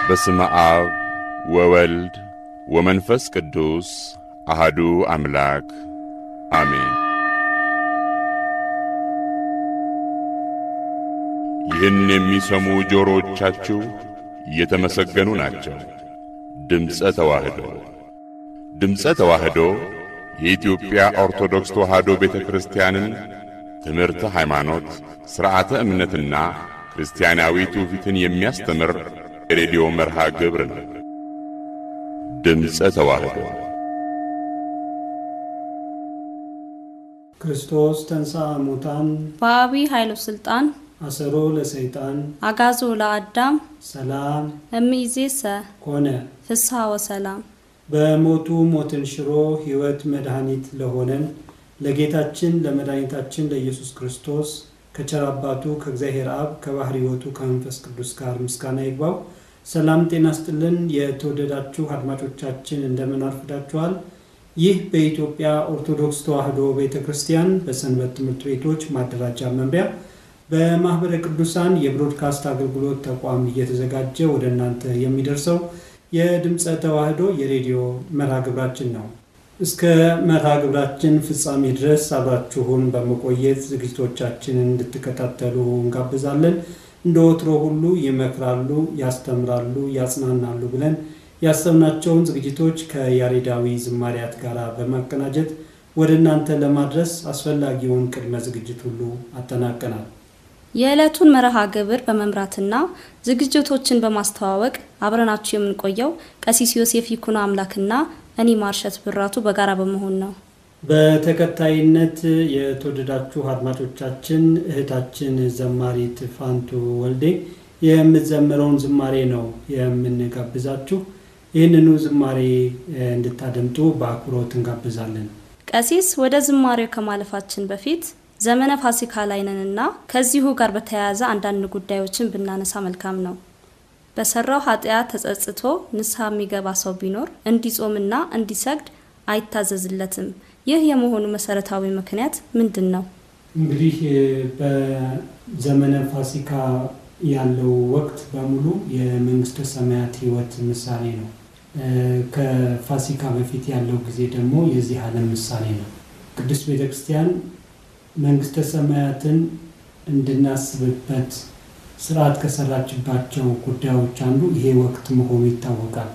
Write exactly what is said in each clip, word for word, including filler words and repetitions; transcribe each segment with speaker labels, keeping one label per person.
Speaker 1: በስመ አብ ወወልድ ወመንፈስ ቅዱስ አሐዱ አምላክ አሜን። ይህን የሚሰሙ ጆሮዎቻችሁ የተመሰገኑ ናቸው። ድምጸ ተዋህዶ ድምጸ ተዋህዶ የኢትዮጵያ ኦርቶዶክስ ተዋህዶ ቤተክርስቲያንን ትምህርተ ሃይማኖት፣ ሥርዓተ እምነትና ክርስቲያናዊ ትውፊትን የሚያስተምር ሬዲዮ መርሃ ግብር ነው። ድምጸ ተዋህዶ
Speaker 2: ክርስቶስ ተንሥአ እሙታን
Speaker 3: በአቢይ ኃይሉ ስልጣን
Speaker 2: አሰሮ ለሰይጣን
Speaker 3: አጋዞ ለአዳም
Speaker 2: ሰላም
Speaker 3: እምይእዜሰ
Speaker 2: ኮነ
Speaker 3: ፍስሐ ወሰላም።
Speaker 2: በሞቱ ሞትን ሽሮ ሕይወት መድኃኒት ለሆነን ለጌታችን ለመድኃኒታችን ለኢየሱስ ክርስቶስ ከቸር አባቱ ከእግዚአብሔር አብ ከባሕርይ ሕይወቱ ከመንፈስ ቅዱስ ጋር ምስጋና ይግባው። ሰላም ጤና ይስጥልን። የተወደዳችሁ አድማጮቻችን እንደምን አርፍዳችኋል? ይህ በኢትዮጵያ ኦርቶዶክስ ተዋህዶ ቤተክርስቲያን በሰንበት ትምህርት ቤቶች ማደራጃ መምሪያ በማህበረ ቅዱሳን የብሮድካስት አገልግሎት ተቋም እየተዘጋጀ ወደ እናንተ የሚደርሰው የድምጸ ተዋህዶ የሬዲዮ መርሃ ግብራችን ነው። እስከ መርሃ ግብራችን ፍጻሜ ድረስ አብራችሁን በመቆየት ዝግጅቶቻችንን እንድትከታተሉ እንጋብዛለን። እንደ ወትሮ ሁሉ ይመክራሉ፣ ያስተምራሉ፣ ያጽናናሉ ብለን ያሰብናቸውን ዝግጅቶች ከያሬዳዊ ዝማሪያት ጋር በማቀናጀት ወደ እናንተ ለማድረስ አስፈላጊውን ቅድመ ዝግጅት ሁሉ አጠናቀናል።
Speaker 3: የዕለቱን መርሃ ግብር በመምራትና ዝግጅቶችን በማስተዋወቅ አብረናችሁ የምንቆየው ቀሲስ ዮሴፍ ይኩኖ አምላክና እኔ ማርሸት ብራቱ በጋራ በመሆን ነው። በተከታይነት የተወደዳችሁ አድማጮቻችን እህታችን ዘማሪት ፋንቱ ወልዴ የምትዘምረውን ዝማሬ ነው የምንጋብዛችሁ። ይህንኑ ዝማሬ እንድታደምጡ በአክብሮት እንጋብዛለን። ቀሲስ ወደ ዝማሬው ከማለፋችን በፊት ዘመነ ፋሲካ ላይ ነንና ከዚሁ ጋር በተያያዘ አንዳንድ ጉዳዮችን ብናነሳ መልካም ነው። በሰራው ኃጢአት ተጸጽቶ ንስሐ የሚገባ ሰው ቢኖር እንዲጾምና እንዲሰግድ አይታዘዝለትም። ይህ የመሆኑ መሰረታዊ ምክንያት ምንድነው? እንግዲህ በዘመነ ፋሲካ ያለው ወቅት በሙሉ የመንግስተ ሰማያት ሕይወት ምሳሌ ነው። ከፋሲካ በፊት ያለው ጊዜ ደግሞ የዚህ ዓለም ምሳሌ ነው። ቅዱስ ቤተክርስቲያን መንግስተ ሰማያትን እንድናስብበት ስርዓት ከሰራችባቸው ጉዳዮች አንዱ ይሄ ወቅት መሆኑ ይታወቃል።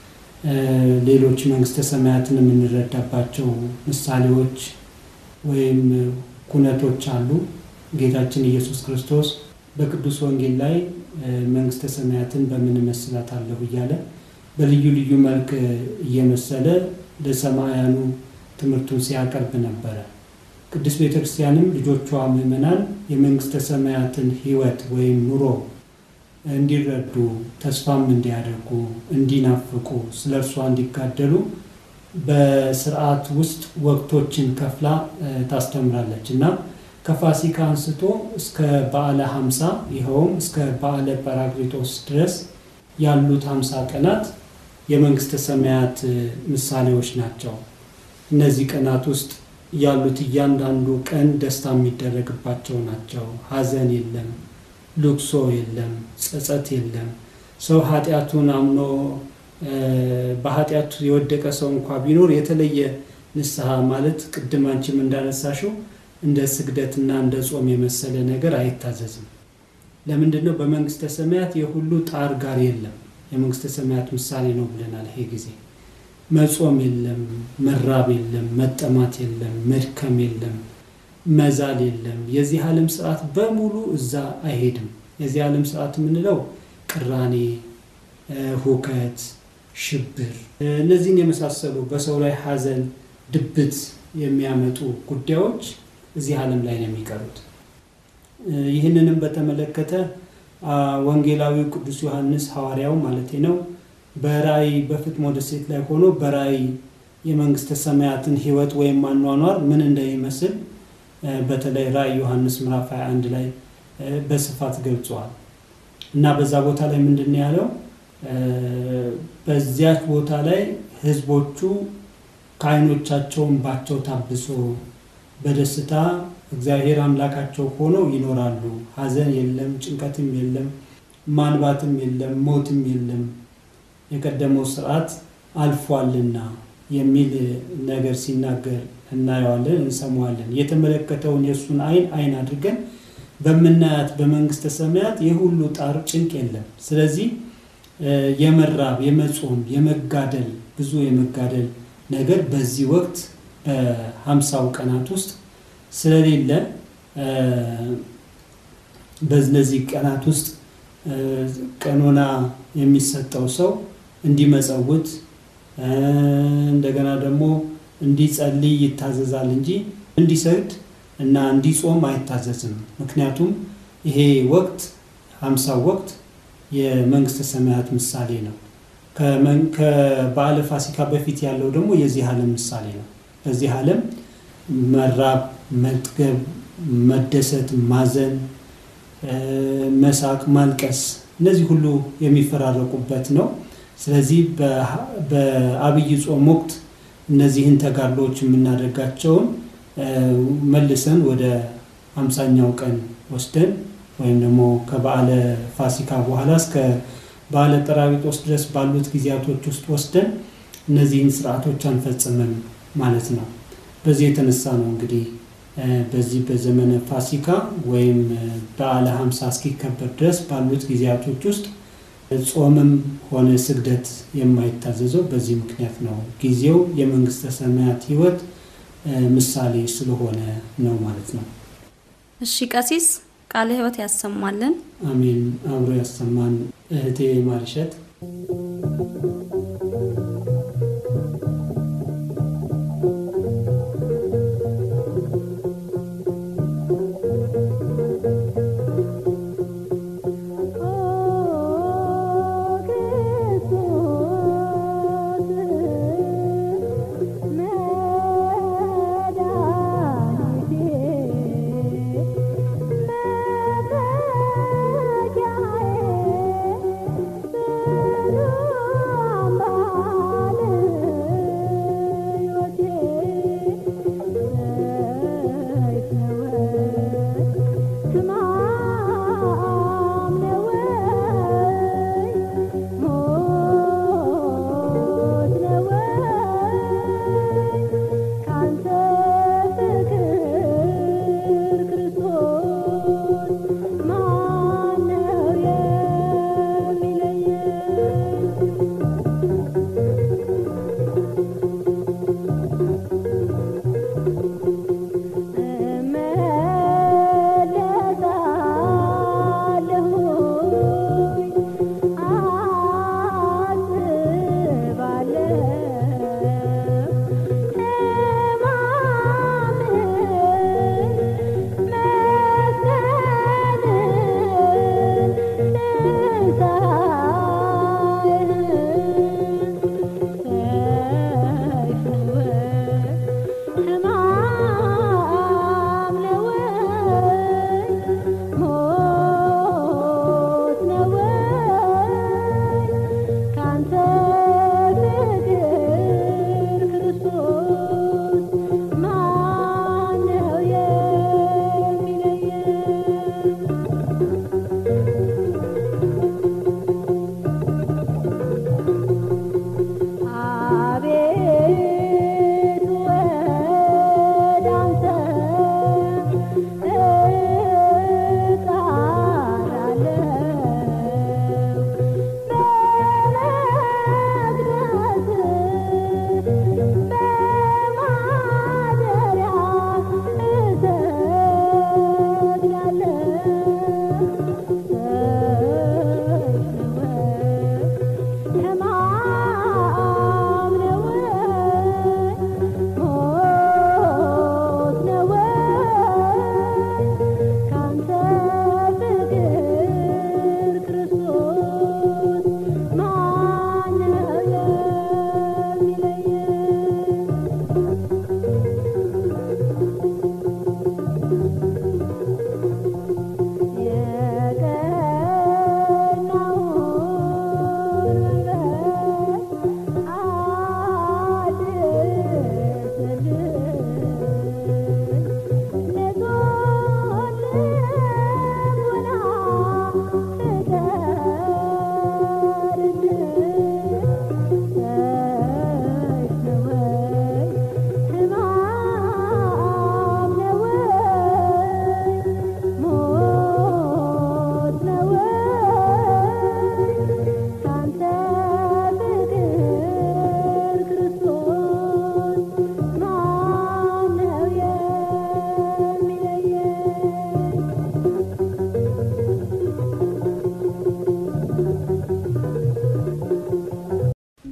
Speaker 3: ሌሎች መንግስተ ሰማያትን የምንረዳባቸው ምሳሌዎች ወይም ኩነቶች አሉ። ጌታችን ኢየሱስ ክርስቶስ በቅዱስ ወንጌል ላይ መንግስተ ሰማያትን በምን መስላታለሁ እያለ በልዩ ልዩ መልክ እየመሰለ ለሰማያኑ ትምህርቱን ሲያቀርብ ነበር። ቅዱስ ቤተክርስቲያንም ልጆቿ ምእመናን የመንግስተ ሰማያትን ሕይወት ወይም ኑሮ እንዲረዱ ተስፋም እንዲያደርጉ እንዲናፍቁ ስለርሷ እንዲጋደሉ በስርዓት ውስጥ ወቅቶችን ከፍላ ታስተምራለች እና ከፋሲካ አንስቶ እስከ በዓለ ሃምሳ ይኸውም እስከ በዓለ ጰራቅሊጦስ ድረስ ያሉት ሃምሳ ቀናት የመንግስተ ሰማያት ምሳሌዎች ናቸው። እነዚህ ቀናት ውስጥ ያሉት እያንዳንዱ ቀን ደስታ የሚደረግባቸው ናቸው። ሐዘን የለም፣ ልቅሶ የለም፣ ጸጸት የለም። ሰው ኃጢአቱን አምኖ በኃጢአቱ የወደቀ ሰው እንኳን ቢኖር የተለየ ንስሐ ማለት ቅድም አንቺም እንዳነሳሽው እንደ ስግደትና እንደ ጾም የመሰለ ነገር አይታዘዝም። ለምንድነው? በመንግስተ ሰማያት የሁሉ ጣር ጋር የለም። የመንግስተ ሰማያት ምሳሌ ነው ብለናል። ይሄ ጊዜ መጾም የለም፣ መራብ የለም፣ መጠማት የለም፣ መድከም የለም፣ መዛል የለም። የዚህ ዓለም ስርዓት በሙሉ እዛ አይሄድም። የዚህ ዓለም ስርዓት የምንለው ቅራኔ፣ ሁከት፣ ሽብር፣ እነዚህን የመሳሰሉ በሰው ላይ ሐዘን፣ ድብት የሚያመጡ ጉዳዮች እዚህ ዓለም ላይ ነው የሚቀሩት። ይህንንም በተመለከተ ወንጌላዊው ቅዱስ ዮሐንስ ሐዋርያው ማለት ነው በራእይ በፍጥሞ ደሴት ላይ ሆኖ በራእይ የመንግስተ ሰማያትን ሕይወት ወይም ማኗኗር ምን እንደሚመስል በተለይ ራእይ ዮሐንስ ምዕራፍ ሃያ አንድ ላይ በስፋት ገልጿል እና በዛ ቦታ ላይ ምንድነው ያለው? በዚያች ቦታ ላይ ህዝቦቹ ከዓይኖቻቸው እንባቸው ታብሶ በደስታ እግዚአብሔር አምላካቸው ሆነው ይኖራሉ። ሐዘን የለም፣ ጭንቀትም የለም፣
Speaker 2: ማንባትም የለም ሞትም የለም የቀደመው ስርዓት አልፏልና የሚል ነገር ሲናገር እናየዋለን እንሰማዋለን። የተመለከተውን የሱን አይን አይን አድርገን በመናያት በመንግስተ ሰማያት የሁሉ ጣር ጭንቅ የለም። ስለዚህ የመራብ የመጾም የመጋደል ብዙ የመጋደል ነገር በዚህ ወቅት በ50ው ቀናት ውስጥ ስለሌለ በእነዚህ ቀናት ውስጥ ቀኖና የሚሰጠው ሰው እንዲመጸውት እንደገና ደግሞ እንዲጸልይ ይታዘዛል እንጂ እንዲሰግድ እና እንዲጾም አይታዘዝም። ምክንያቱም ይሄ ወቅት ሃምሳው ወቅት የመንግስተ ሰማያት ምሳሌ ነው። ከበዓለ ፋሲካ በፊት ያለው ደግሞ የዚህ ዓለም ምሳሌ ነው። በዚህ ዓለም መራብ፣ መጥገብ፣ መደሰት፣ ማዘን፣ መሳቅ፣ ማልቀስ እነዚህ ሁሉ የሚፈራረቁበት ነው። ስለዚህ በአብይ ጾም ወቅት እነዚህን ተጋድሎች የምናደርጋቸውን መልሰን ወደ ሃምሳኛው ቀን ወስደን ወይም ደግሞ ከበዓለ ፋሲካ በኋላ እስከ በዓለ ጰራቅሊጦስ ድረስ ባሉት ጊዜያቶች ውስጥ ወስደን እነዚህን ስርዓቶች አንፈጽመን ማለት ነው። በዚህ የተነሳ ነው እንግዲህ በዚህ በዘመነ ፋሲካ ወይም በዓለ ሃምሳ እስኪከበር ድረስ ባሉት ጊዜያቶች ውስጥ ጾምም ሆነ ስግደት የማይታዘዘው በዚህ ምክንያት ነው። ጊዜው የመንግስተ ሰማያት ህይወት ምሳሌ ስለሆነ ነው ማለት ነው።
Speaker 4: እሺ ቀሲስ ቃለ ህይወት ያሰማልን።
Speaker 2: አሜን። አብሮ ያሰማን እህቴ ማርሸት።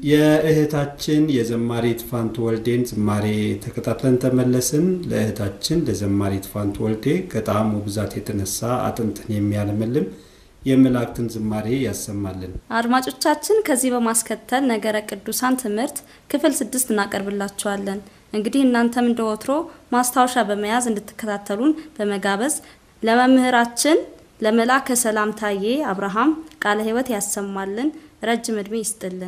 Speaker 2: የእህታችን የዘማሪት ፋንቱ ወልዴን ዝማሬ ተከታትለን ተመለስን። ለእህታችን ለዘማሪት ፋንቱ ወልዴ ከጣዕሙ ብዛት የተነሳ አጥንትን የሚያለመልም የመላእክትን ዝማሬ ያሰማልን።
Speaker 4: አድማጮቻችን ከዚህ በማስከተል ነገረ ቅዱሳን ትምህርት ክፍል ስድስት እናቀርብላችኋለን። እንግዲህ እናንተም እንደወትሮ ማስታወሻ በመያዝ እንድትከታተሉን በመጋበዝ ለመምህራችን ለመላከ ሰላም ታዬ አብርሃም ቃለ ሕይወት ያሰማልን፣ ረጅም ዕድሜ ይስጥልን።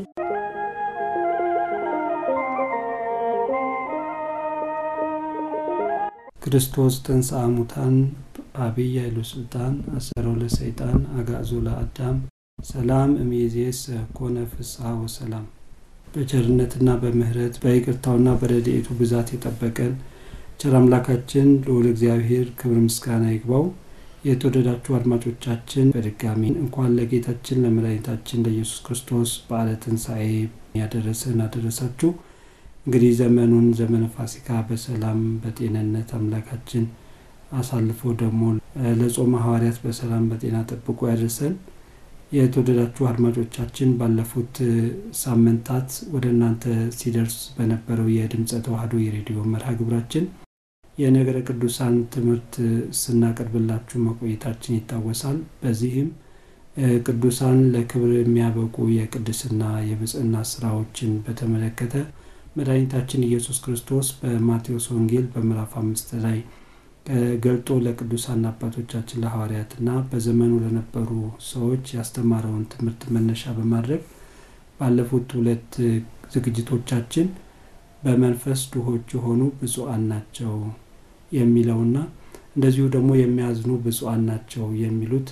Speaker 2: ክርስቶስ ተንሥአ እሙታን አብይ ኃይሉ ስልጣን አሰሮ ለሰይጣን አጋዞ ለአዳም ሰላም እምይእዜሰ ኮነ ፍስሐ ወሰላም። በቸርነትና በምህረት በይቅርታውና በረድኤቱ ብዛት የጠበቀን ቸር አምላካችን ልዑል እግዚአብሔር ክብር ምስጋና ይግባው። የተወደዳችሁ አድማጮቻችን በድጋሚ እንኳን ለጌታችን ለመድኃኒታችን ለኢየሱስ ክርስቶስ በዓለ ትንሣኤ ያደረሰን አደረሳችሁ። እንግዲህ ዘመኑን ዘመነ ፋሲካ በሰላም በጤንነት አምላካችን አሳልፎ ደግሞ ለጾመ ሐዋርያት በሰላም በጤና ጠብቆ ያደረሰን። የተወደዳችሁ አድማጮቻችን ባለፉት ሳምንታት ወደ እናንተ ሲደርስ በነበረው የድምጸ ተዋህዶ የሬዲዮ መርሃ ግብራችን የነገረ ቅዱሳን ትምህርት ስናቀርብላችሁ መቆየታችን ይታወሳል። በዚህም ቅዱሳን ለክብር የሚያበቁ የቅድስና የብጽዕና ስራዎችን በተመለከተ መድኃኒታችን ኢየሱስ ክርስቶስ በማቴዎስ ወንጌል በምዕራፍ አምስት ላይ ገልጦ ለቅዱሳን አባቶቻችን ለሐዋርያትና በዘመኑ ለነበሩ ሰዎች ያስተማረውን ትምህርት መነሻ በማድረግ ባለፉት ሁለት ዝግጅቶቻችን በመንፈስ ድሆች የሆኑ ብፁዓን ናቸው የሚለውና እንደዚሁ ደግሞ የሚያዝኑ ብፁዓን ናቸው የሚሉት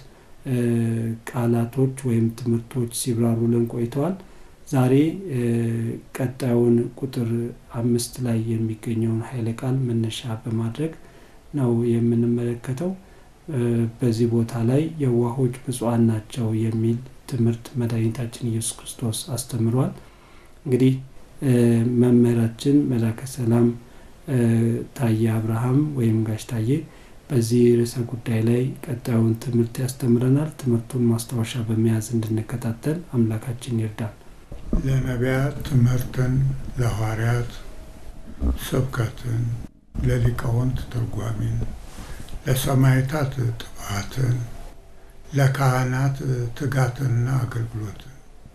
Speaker 2: ቃላቶች ወይም ትምህርቶች ሲብራሩልን ቆይተዋል። ዛሬ ቀጣዩን ቁጥር አምስት ላይ የሚገኘውን ኃይለ ቃል መነሻ በማድረግ ነው የምንመለከተው። በዚህ ቦታ ላይ የዋሆች ብፁዓን ናቸው የሚል ትምህርት መድኃኒታችን ኢየሱስ ክርስቶስ አስተምሯል። እንግዲህ መምህራችን መላከ ሰላም ታዬ አብርሃም ወይም ጋሽ ታዬ በዚህ ርዕሰ ጉዳይ ላይ ቀጣዩን ትምህርት ያስተምረናል። ትምህርቱን ማስታወሻ በመያዝ እንድንከታተል አምላካችን ይርዳል።
Speaker 5: ለነቢያት ትምህርትን፣ ለሐዋርያት ስብከትን፣ ለሊቃውንት ትርጓሜን፣ ለሰማዕታት ጥበባትን፣ ለካህናት ትጋትንና አገልግሎትን፣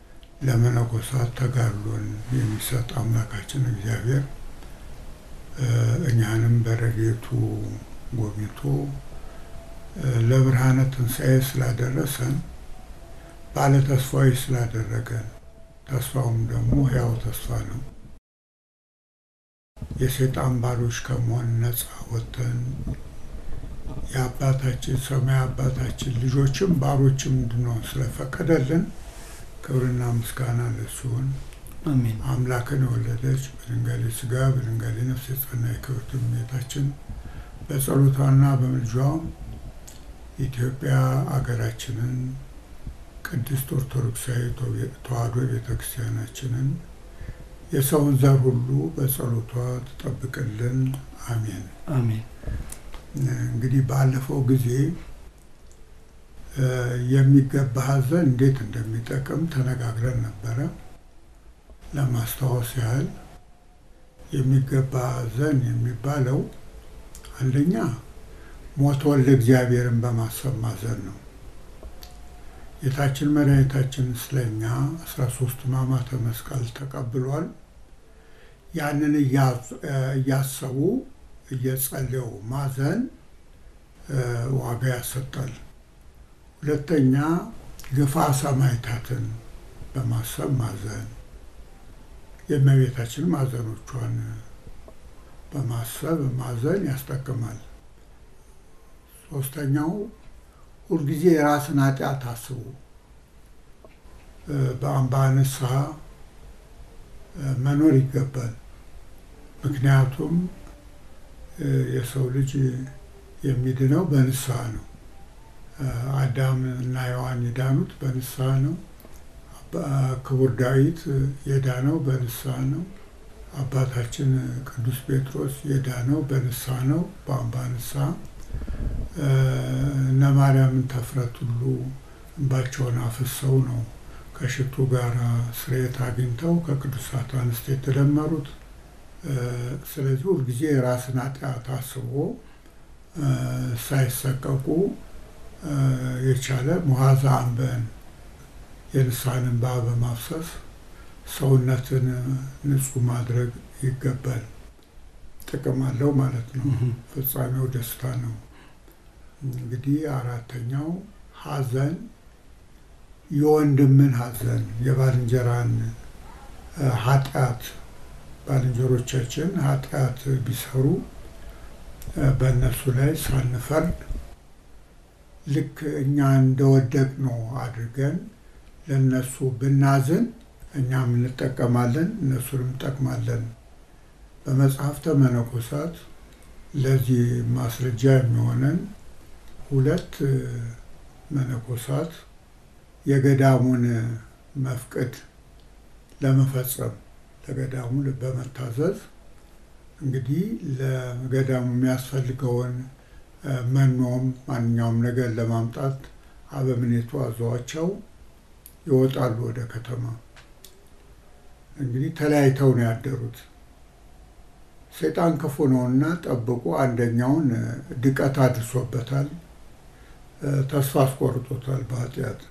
Speaker 5: ለመነኮሳት ተጋድሎን የሚሰጥ አምላካችን እግዚአብሔር እኛንም በረድኤቱ ጎብኝቶ ለብርሃነ ትንሣኤ ስላደረሰን ባለ ተስፋዊ ስላደረገን ተስፋውም ደግሞ ሕያው ተስፋ ነው። የሰይጣን ባሮች ከመሆን ነፃ ወጥተን የአባታችን ሰማይ አባታችን ልጆችም ባሮችም እንድንሆን ስለፈቀደልን ክብርና ምስጋና ለእሱ ይሁን።
Speaker 2: አሜን።
Speaker 5: አምላክን የወለደች በድንጋሌ ሥጋ በድንጋሌ ነፍስ የጸናች ክብርት እመቤታችን በጸሎቷና በምልጃዋ ኢትዮጵያ አገራችንን ቅድስት ኦርቶዶክሳዊ ተዋሕዶ ቤተክርስቲያናችንን የሰውን ዘር ሁሉ በጸሎቷ ትጠብቅልን። አሜን
Speaker 2: አሜን።
Speaker 5: እንግዲህ ባለፈው ጊዜ የሚገባ ሐዘን እንዴት እንደሚጠቅም ተነጋግረን ነበረ። ለማስታወስ ያህል የሚገባ ሐዘን የሚባለው አንደኛ ሞቶን ለእግዚአብሔርን በማሰብ ማዘን ነው። ጌታችን መድኃኒታችን ስለኛ አስራ ሶስት ሕማማተ መስቀል ተቀብሏል። ያንን እያሰቡ እየጸለዩ ማዘን ዋጋ ያሰጣል። ሁለተኛ ግፋ ሰማዕታትን በማሰብ ማዘን፣ የእመቤታችን ማዘኖቿን በማሰብ ማዘን ያስጠቅማል። ሶስተኛው ሁልጊዜ የራስን ኃጢአት አስቡ፣ በአምባ ንስሐ መኖር ይገባል። ምክንያቱም የሰው ልጅ የሚድነው በንስሐ ነው። አዳም እና ሔዋን የዳኑት በንስሐ ነው። ክቡር ዳዊት የዳነው በንስሐ ነው። አባታችን ቅዱስ ጴጥሮስ የዳነው በንስሐ ነው፣ በአምባ ንስሐ። እነ ማርያምን ተፍረት ሁሉ እንባቸውን አፍሰው ነው ከሽቱ ጋር ስርየት አግኝተው ከቅዱሳት አንስት የተደመሩት። ስለዚህ ሁልጊዜ ራስን ኃጢአት አስቦ ሳይሰቀቁ የቻለ መዋዛ አንበን የንስሐን እንባ በማፍሰስ ሰውነትን ንጹህ ማድረግ ይገባል። ጥቅም አለው ማለት ነው። ፍጻሜው ደስታ ነው። እንግዲህ አራተኛው ሐዘን የወንድምን ሐዘን የባልንጀራን ኃጢአት ባልንጀሮቻችን ኃጢአት ቢሰሩ በእነሱ ላይ ሳንፈርድ ልክ እኛ እንደወደቅ ነው አድርገን ለነሱ ብናዝን እኛም እንጠቀማለን፣ እነሱንም እንጠቅማለን። በመጽሐፍተ መነኮሳት ለዚህ ማስረጃ የሚሆነን ሁለት መነኮሳት የገዳሙን መፍቅድ ለመፈጸም ለገዳሙ በመታዘዝ እንግዲህ ለገዳሙ የሚያስፈልገውን መኖም ማንኛውም ነገር ለማምጣት አበምኔቱ አዘዋቸው ይወጣሉ ወደ ከተማ። እንግዲህ ተለያይተው ነው ያደሩት። ሰይጣን ክፉ ነውና ጠብቆ አንደኛውን ድቀት አድርሶበታል፣ ተስፋ አስቆርጦታል በኃጢአት።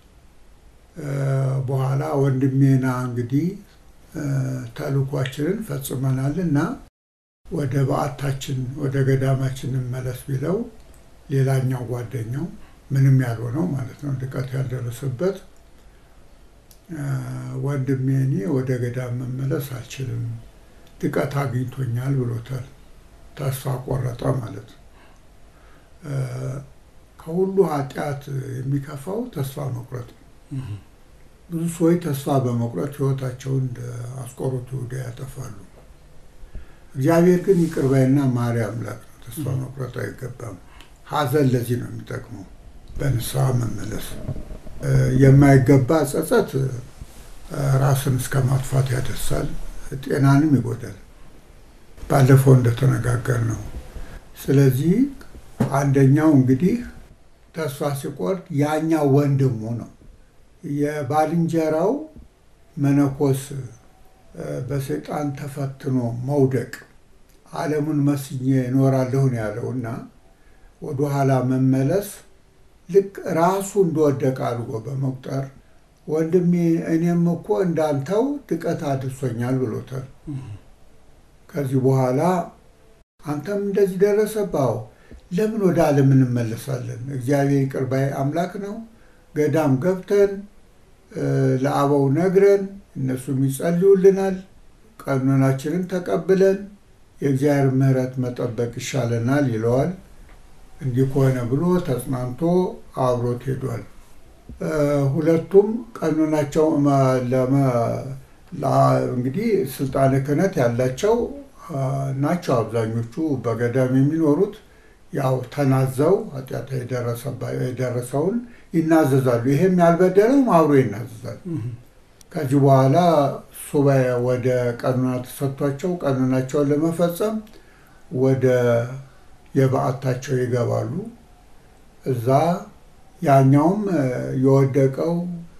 Speaker 5: በኋላ ወንድሜና እንግዲህ ተልኳችንን ፈጽመናልና ወደ በዓታችን ወደ ገዳማችን እንመለስ ቢለው ሌላኛው ጓደኛው ምንም ያልሆነው ማለት ነው ድቀት ያልደረሰበት ወንድሜ እኔ ወደ ገዳም መመለስ አልችልም ድቀት አግኝቶኛል ብሎታል። ተስፋ ቆረጠ ማለት ነው። ከሁሉ ኃጢአት የሚከፋው ተስፋ መቁረጥ ነው። ብዙ ሰዎች ተስፋ በመቁረጥ ሕይወታቸውን አስቆሮቱ ወደ ያጠፋሉ። እግዚአብሔር ግን ይቅር ባይና መሐሪ አምላክ ነው። ተስፋ መቁረጥ አይገባም። ሐዘን ለዚህ ነው የሚጠቅመው፣ በንስሐ መመለስ። የማይገባ ጸጸት ራስን እስከ ማጥፋት ያደርሳል፣ ጤናንም ይጎዳል፣ ባለፈው እንደተነጋገር ነው። ስለዚህ አንደኛው እንግዲህ ተስፋ ሲቆርጥ ያኛው ወንድሙ ነው የባልንጀራው መነኮስ በሰይጣን ተፈትኖ መውደቅ ዓለሙን መስኜ እኖራለሁ ነው ያለውና ወደ ኋላ መመለስ ልክ ራሱ እንደወደቀ አድርጎ በመቁጠር ወንድሜ እኔም እኮ እንዳንተው ድቀት አድርሶኛል ብሎታል። ከዚህ በኋላ አንተም እንደዚህ ደረሰባው ለምን ወደ ዓለም እንመለሳለን? እግዚአብሔር ይቅር ባይ አምላክ ነው። ገዳም ገብተን ለአበው ነግረን እነሱም ይጸልዩልናል፣ ቀኖናችንን ተቀብለን የእግዚአብሔር ምሕረት መጠበቅ ይሻለናል ይለዋል። እንዲህ ከሆነ ብሎ ተጽናንቶ አብሮት ሄዷል። ሁለቱም ቀኖናቸው እንግዲህ ስልጣነ ክህነት ያላቸው ናቸው። አብዛኞቹ በገዳም የሚኖሩት ያው ተናዘው ኃጢአት የደረሰውን ይናዘዛሉ። ይሄም ያልበደለውም አብሮ ይናዘዛል። ከዚህ በኋላ ሱባኤ ወደ ቀኖና ተሰጥቷቸው ቀኖናቸውን ለመፈጸም ወደ የበዓታቸው ይገባሉ። እዛ ያኛውም የወደቀው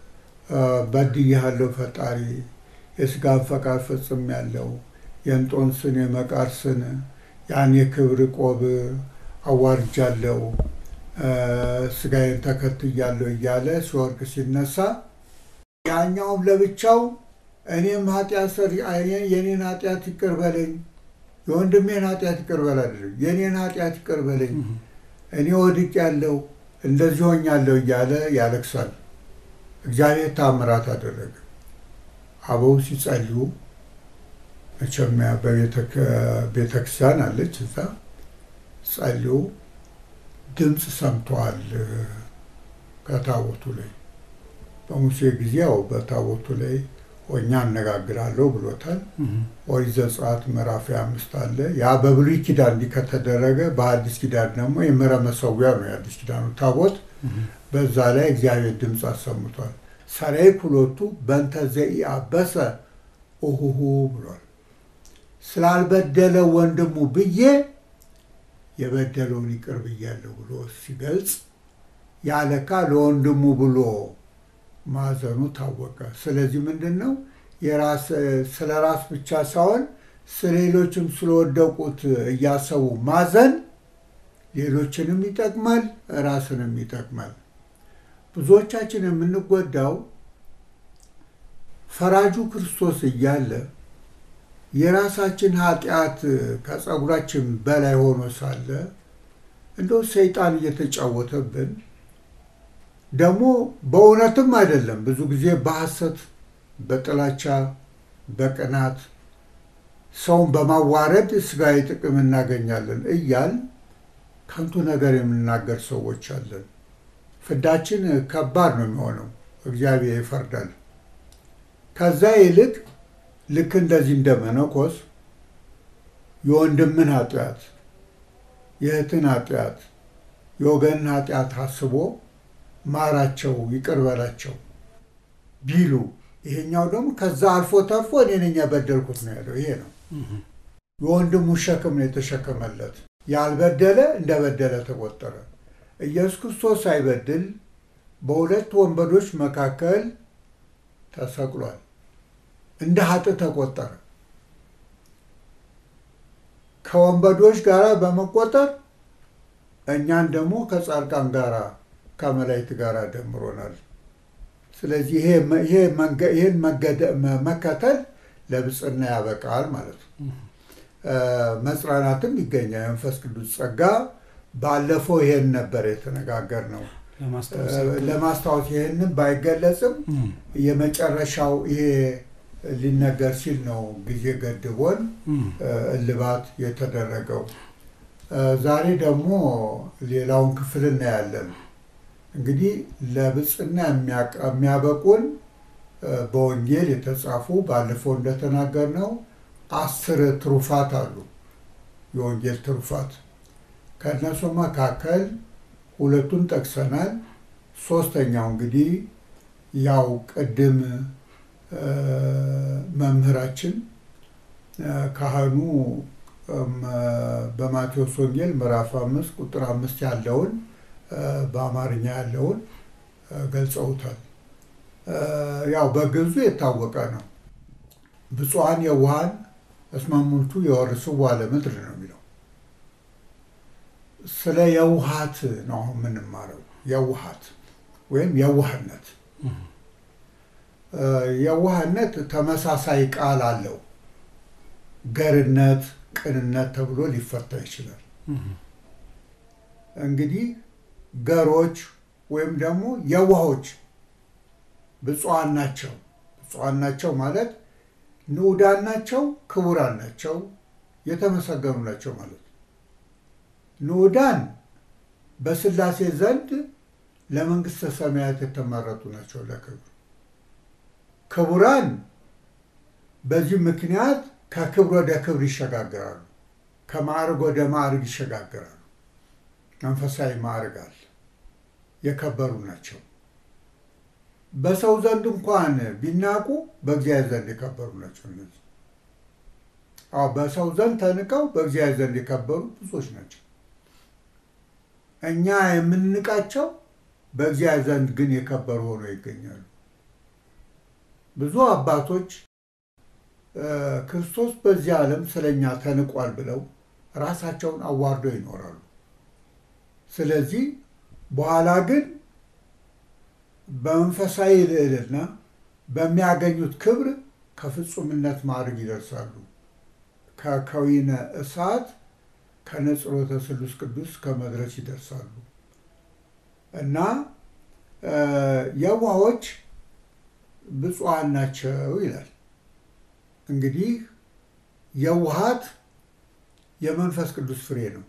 Speaker 5: በድያለሁ ፈጣሪ የስጋን ፈቃድ ፈጽሜያለሁ፣ የእንጦንስን የመቃርስን ያን የክብር ቆብ አዋርጃለሁ፣ ስጋዬን ተከትያለሁ እያለ ሲወርቅ ሲነሳ ያኛውም ለብቻው እኔም ኃጢአት ሰሪ የኔን ኃጢአት ይቅር በለኝ፣ የወንድሜን ኃጢአት ይቅር በላለሁ፣ የኔን ኃጢአት ይቅር በለኝ፣ እኔ ወድቄያለሁ፣ እንደዚህ ሆኛለሁ እያለ ያለቅሳል። እግዚአብሔር ታምራት አደረገ። አበው ሲጸልዩ መቼም በቤተክርስቲያን አለች እዛ ጸልዩ ድምፅ ሰምተዋል ከታቦቱ ላይ። በሙሴ ጊዜ ያው በታቦቱ ላይ ሆኜ አነጋግራለሁ ብሎታል። ኦሪት ዘጸአት ምዕራፍ አምስት አለ። ያ በብሉይ ኪዳን እንዲህ ከተደረገ በአዲስ ኪዳን ደግሞ የምሕረት መሠዊያ ነው የአዲስ ኪዳኑ ታቦት። በዛ ላይ እግዚአብሔር ድምፅ አሰምቷል። ሰራይ ኩሎቱ በእንተ ዘኢአበሰ ኡሁሁ ብሏል። ስላልበደለ ወንድሙ ብዬ የበደለውን ይቅር ብያለሁ ብሎ ሲገልጽ ያለካ ለወንድሙ ብሎ ማዘኑ ታወቀ። ስለዚህ ምንድነው የራስ ስለ ራስ ብቻ ሳይሆን ስለሌሎችም ስለወደቁት እያሰቡ ማዘን ሌሎችንም ይጠቅማል፣ ራስንም ይጠቅማል። ብዙዎቻችን የምንጎዳው ፈራጁ ክርስቶስ እያለ የራሳችን ኃጢአት ከጸጉራችን በላይ ሆኖ ሳለ እንደው ሰይጣን እየተጫወተብን ደግሞ በእውነትም አይደለም ብዙ ጊዜ በሐሰት በጥላቻ በቅናት ሰውን በማዋረድ ስጋዊ ጥቅም እናገኛለን እያል ከንቱ ነገር የምንናገር ሰዎች አለን። ፍዳችን ከባድ ነው የሚሆነው፣ እግዚአብሔር ይፈርዳል። ከዛ ይልቅ ልክ እንደዚህ እንደ መነኮስ የወንድምን ኃጢአት የእህትን ኃጢአት የወገንን ኃጢአት አስቦ ማራቸው ይቅር በላቸው ቢሉ ይሄኛው ደግሞ ከዛ አልፎ ተርፎ እኔ ነኝ ያበደልኩት ነው ያለው። ይሄ ነው የወንድሙ ሸክም ነው የተሸከመለት። ያልበደለ እንደበደለ ተቆጠረ። ኢየሱስ ክርስቶስ ሳይበድል በሁለት ወንበዶች መካከል ተሰቅሏል፣ እንደ ኃጥእ ተቆጠረ። ከወንበዶች ጋር በመቆጠር እኛን ደግሞ ከጻድቃን ጋር ከመላእክት ጋር ደምሮናል። ስለዚህ ይሄ ይሄ ይሄን መከተል ለብጽና ያበቃል ማለት ነው። መጽናናትም ይገኛል። መንፈስ ቅዱስ ጸጋ ባለፈው ይሄን ነበር የተነጋገርነው። ለማስታወስ ይሄንን ባይገለጽም የመጨረሻው ይሄ ሊነገር ሲል ነው ጊዜ ገድቦን እልባት የተደረገው። ዛሬ ደግሞ ሌላውን ክፍል እናያለን። እንግዲህ ለብጽና የሚያበቁን በወንጌል የተጻፉ ባለፈው እንደተናገርነው አስር ትሩፋት አሉ፣ የወንጌል ትሩፋት። ከእነሱ መካከል ሁለቱን ጠቅሰናል። ሶስተኛው እንግዲህ ያው ቅድም መምህራችን ካህኑ በማቴዎስ ወንጌል ምዕራፍ አምስት ቁጥር አምስት ያለውን በአማርኛ ያለውን ገልጸውታል። ያው በግዕዙ የታወቀ ነው። ብፁዓን የዋሃን እስመ እሙንቱ ይወርስዋ ለምድር ነው የሚለው። ስለ የውሃት ነው አሁን የምንማረው። የውሃት ወይም የዋህነት የዋህነት ተመሳሳይ ቃል አለው። ገርነት፣ ቅንነት ተብሎ ሊፈታ ይችላል። እንግዲህ ገሮች ወይም ደግሞ የዋሆች ብፁዓን ናቸው። ብፁዓን ናቸው ማለት ንዑዳን ናቸው፣ ክቡራን ናቸው፣ የተመሰገኑ ናቸው ማለት ነው። ንዑዳን በሥላሴ ዘንድ ለመንግሥተ ሰማያት የተመረጡ ናቸው ለክብር። ክቡራን በዚህ ምክንያት ከክብር ወደ ክብር ይሸጋገራሉ፣ ከማዕረግ ወደ ማዕረግ ይሸጋገራሉ። መንፈሳዊ ማዕረግ አለ፣ የከበሩ ናቸው። በሰው ዘንድ እንኳን ቢናቁ በእግዚአብሔር ዘንድ የከበሩ ናቸው። እነዚህ አዎ፣ በሰው ዘንድ ተንቀው በእግዚአብሔር ዘንድ የከበሩ ብዙዎች ናቸው። እኛ የምንንቃቸው በእግዚአብሔር ዘንድ ግን የከበሩ ሆነው ይገኛሉ። ብዙ አባቶች ክርስቶስ በዚህ ዓለም ስለኛ ተንቋል ብለው ራሳቸውን አዋርደው ይኖራሉ። ስለዚህ በኋላ ግን በመንፈሳዊ ልዕልና በሚያገኙት ክብር ከፍጹምነት ማዕረግ ይደርሳሉ። ከከዊነ እሳት ከነጽሮተ ስሉስ ቅዱስ ከመድረስ ይደርሳሉ። እና የዋሆች ብፁዓን ናቸው ይላል። እንግዲህ የዋሃት የመንፈስ ቅዱስ ፍሬ ነው።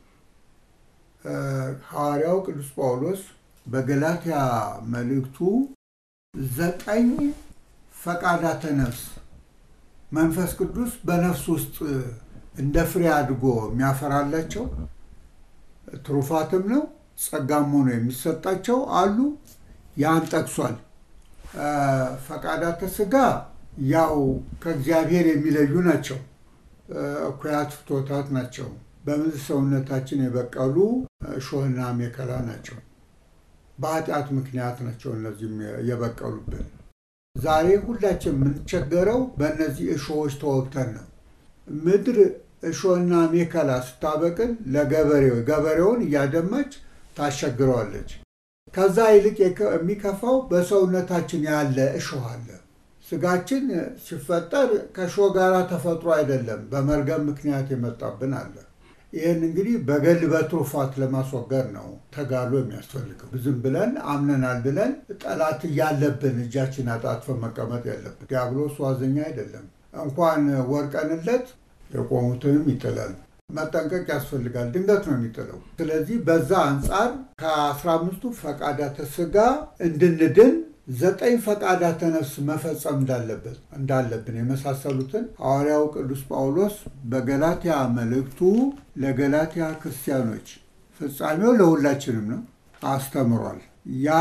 Speaker 5: ሐዋርያው ቅዱስ ጳውሎስ በገላትያ መልእክቱ ዘጠኝ ፈቃዳተ ነፍስ መንፈስ ቅዱስ በነፍስ ውስጥ እንደ ፍሬ አድጎ የሚያፈራላቸው ትሩፋትም ነው ጸጋም ሆኖ የሚሰጣቸው አሉ። ያን ጠቅሷል። ፈቃዳተ ሥጋ ያው ከእግዚአብሔር የሚለዩ ናቸው፣ እኩያት ፍቶታት ናቸው። በምድር ሰውነታችን የበቀሉ እሾህና አሜከላ ናቸው። በኃጢአት ምክንያት ናቸው እነዚህም የበቀሉብን። ዛሬ ሁላችን የምንቸገረው በእነዚህ እሾዎች ተወግተን ነው። ምድር እሾህና አሜከላ ስታበቅል ለገበሬው ገበሬውን እያደማች ታሸግረዋለች። ከዛ ይልቅ የሚከፋው በሰውነታችን ያለ እሾህ አለ። ስጋችን ሲፈጠር ከእሾህ ጋር ተፈጥሮ አይደለም፣ በመርገም ምክንያት የመጣብን አለ። ይህን እንግዲህ በገል በትሩፋት ለማስወገድ ነው ተጋድሎ የሚያስፈልገው። ዝም ብለን አምነናል ብለን ጠላት እያለብን እጃችን አጣጥፈን መቀመጥ ያለብን። ዲያብሎስ ዋዘኛ አይደለም። እንኳን ወርቀንለት የቆሙትንም ይጥላል። መጠንቀቅ ያስፈልጋል። ድንገት ነው የሚጥለው። ስለዚህ በዛ አንጻር ከአስራ አምስቱ ፈቃዳተ ሥጋ እንድንድን ዘጠኝ ፈቃዳተ ነፍስ መፈጸም እንዳለበት እንዳለብን የመሳሰሉትን ሐዋርያው ቅዱስ ጳውሎስ በገላትያ መልእክቱ ለገላትያ ክርስቲያኖች ፍጻሜው ለሁላችንም ነው አስተምሯል። ያ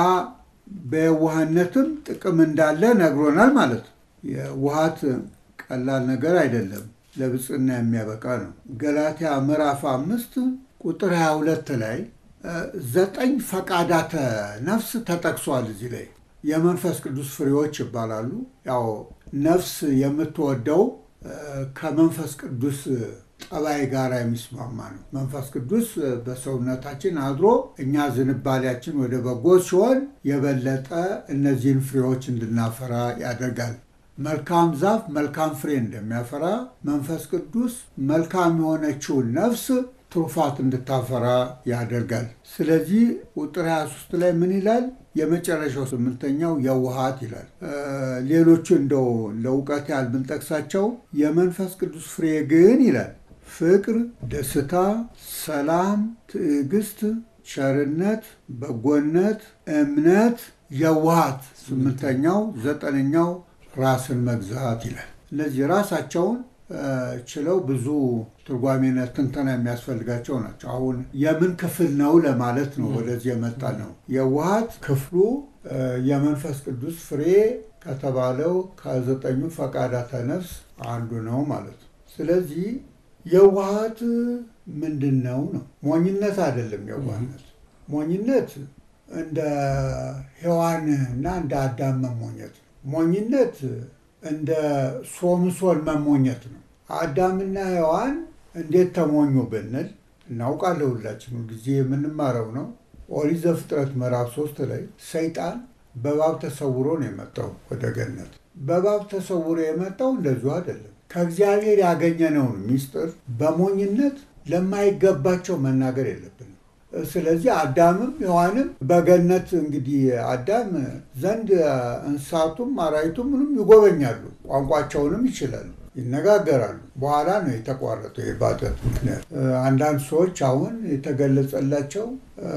Speaker 5: በዋህነትም ጥቅም እንዳለ ነግሮናል ማለት ነው። የዋሃት ቀላል ነገር አይደለም፣ ለብጽና የሚያበቃ ነው። ገላትያ ምዕራፍ አምስት ቁጥር ሃያ ሁለት ላይ ዘጠኝ ፈቃዳተ ነፍስ ተጠቅሷል። እዚህ ላይ የመንፈስ ቅዱስ ፍሬዎች ይባላሉ። ያው ነፍስ የምትወደው ከመንፈስ ቅዱስ ጠባይ ጋር የሚስማማ ነው። መንፈስ ቅዱስ በሰውነታችን አድሮ እኛ ዝንባሌያችን ወደ በጎ ሲሆን የበለጠ እነዚህን ፍሬዎች እንድናፈራ ያደርጋል። መልካም ዛፍ መልካም ፍሬ እንደሚያፈራ መንፈስ ቅዱስ መልካም የሆነችውን ነፍስ ትሩፋት እንድታፈራ ያደርጋል። ስለዚህ ቁጥር ሃያ ሶስት ላይ ምን ይላል? የመጨረሻው ስምንተኛው የዋሃት ይላል። ሌሎቹ እንደው ለእውቀት ያህል ብንጠቅሳቸው የመንፈስ ቅዱስ ፍሬ ግን ይላል ፍቅር፣ ደስታ፣ ሰላም፣ ትዕግስት፣ ቸርነት፣ በጎነት፣ እምነት፣ የዋሃት ስምንተኛው፣ ዘጠነኛው ራስን መግዛት ይላል። እነዚህ ራሳቸውን ችለው ብዙ ትርጓሜና ትንተና የሚያስፈልጋቸው ናቸው። አሁን የምን ክፍል ነው ለማለት ነው ወደዚህ የመጣ ነው። የዋሃት ክፍሉ የመንፈስ ቅዱስ ፍሬ ከተባለው ከዘጠኙ ፈቃዳተ ነፍስ አንዱ ነው ማለት ነው። ስለዚህ የዋሃት ምንድን ነው ነው? ሞኝነት አይደለም። የዋህነት ሞኝነት እንደ ሔዋን እና እንደ አዳም መሞኘት ነው። ሞኝነት እንደ ሶምሶን መሞኘት ነው። አዳምና ሔዋን እንዴት ተሞኙ ብንል እናውቃለን። ሁላችን ጊዜ የምንማረው ነው። ኦሪት ዘፍጥረት ምዕራፍ ሶስት ላይ ሰይጣን በእባብ ተሰውሮ ነው የመጣው ወደ ገነት። በእባብ ተሰውሮ የመጣው እንደዚሁ አይደለም። ከእግዚአብሔር ያገኘነውን ምስጢር በሞኝነት ለማይገባቸው መናገር የለብንም። ስለዚህ አዳምም ሔዋንም በገነት እንግዲህ አዳም ዘንድ እንስሳቱም አራዊቱም ምንም ይጎበኛሉ፣ ቋንቋቸውንም ይችላሉ፣ ይነጋገራሉ። በኋላ ነው የተቋረጠው የባጠት ምክንያት። አንዳንድ ሰዎች አሁን የተገለጸላቸው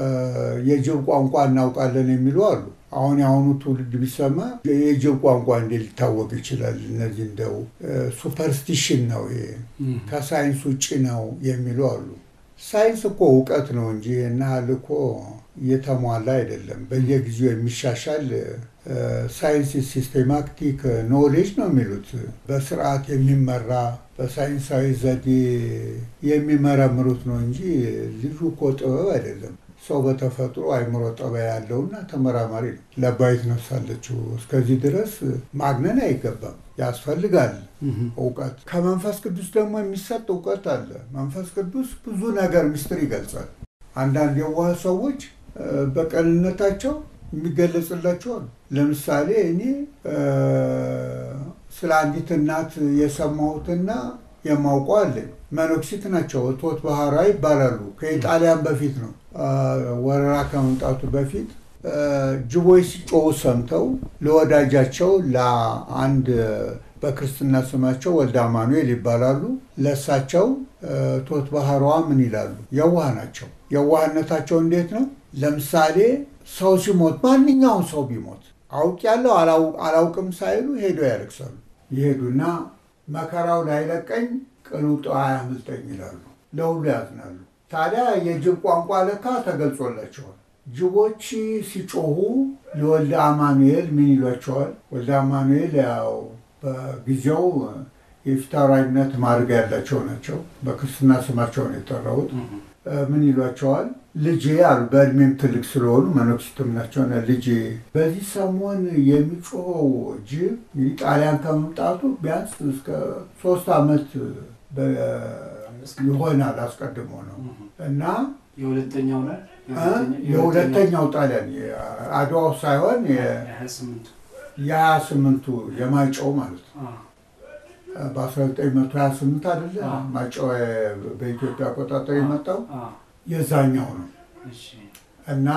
Speaker 5: የጅብ ቋንቋ እናውቃለን የሚሉ አሉ። አሁን የአሁኑ ትውልድ ቢሰማ የጅብ ቋንቋ እንዴት ሊታወቅ ይችላል? እነዚህ እንደው ሱፐርስቲሽን ነው፣ ከሳይንስ ውጭ ነው የሚሉ አሉ። ሳይንስ እኮ እውቀት ነው እንጂ እና እኮ እየተሟላ አይደለም። በየጊዜው የሚሻሻል ሳይንስ ሲስቴማቲክ ኖሌጅ ነው የሚሉት። በስርዓት የሚመራ በሳይንሳዊ ዘዴ የሚመረምሩት ነው እንጂ ልዩ እኮ ጥበብ አይደለም። ሰው በተፈጥሮ አይምሮ ጠባይ ያለውና ተመራማሪ ነው። ለባይት ነፍስ አለችው። እስከዚህ ድረስ ማግነን አይገባም፣ ያስፈልጋል እውቀት። ከመንፈስ ቅዱስ ደግሞ የሚሰጥ እውቀት አለ። መንፈስ ቅዱስ ብዙ ነገር ምስጢር ይገልጻል። አንዳንድ የዋህ ሰዎች በቀንነታቸው የሚገለጽላቸው አሉ። ለምሳሌ እኔ ስለ አንዲት እናት የሰማሁትና የማውቀው አለኝ። መነኩሲት ናቸው። እቶት ባህራ ይባላሉ። ከኢጣሊያን በፊት ነው ወረራ ከመምጣቱ በፊት ጅቦች ሲጮሁ ሰምተው ለወዳጃቸው ለአንድ በክርስትና ስማቸው ወልደ አማኑኤል ይባላሉ፣ ለሳቸው እቶት ባህሯ ምን ይላሉ? የዋህ ናቸው። የዋህነታቸው እንዴት ነው? ለምሳሌ ሰው ሲሞት፣ ማንኛውም ሰው ቢሞት አውቅ ያለው አላውቅም ሳይሉ ሄዶ ያለቅሳሉ። ይሄዱና መከራው ላይለቀኝ ቅኑጡ አያምልጠኝ ይላሉ። ለሁሉ ያዝናሉ። ታዲያ የጅብ ቋንቋ ለካ ተገልጾላቸዋል። ጅቦች ሲጮሁ ለወልደ አማኑኤል ምን ይሏቸዋል? ወልደ አማኑኤል ያው በጊዜው የፊታውራሪነት ማዕረግ ያላቸው ናቸው። በክርስትና ስማቸው ነው የጠራሁት። ምን ይሏቸዋል ልጄ አሉ በእድሜም ትልቅ ስለሆኑ መነኩሴትም ናቸውና ልጄ በዚህ ሰሞን የሚጮኸው ጅብ ጣሊያን ከመምጣቱ ቢያንስ እስከ ሶስት ዓመት ይሆናል አስቀድሞ ነው እና
Speaker 3: የሁለተኛው ላይ
Speaker 5: የሁለተኛው ጣሊያን አድዋው ሳይሆን የ28ቱ የማይጨው ማለት ነው በ1928 አይደለ ማይጨው በኢትዮጵያ አቆጣጠር የመጣው የዛኛው ነው እና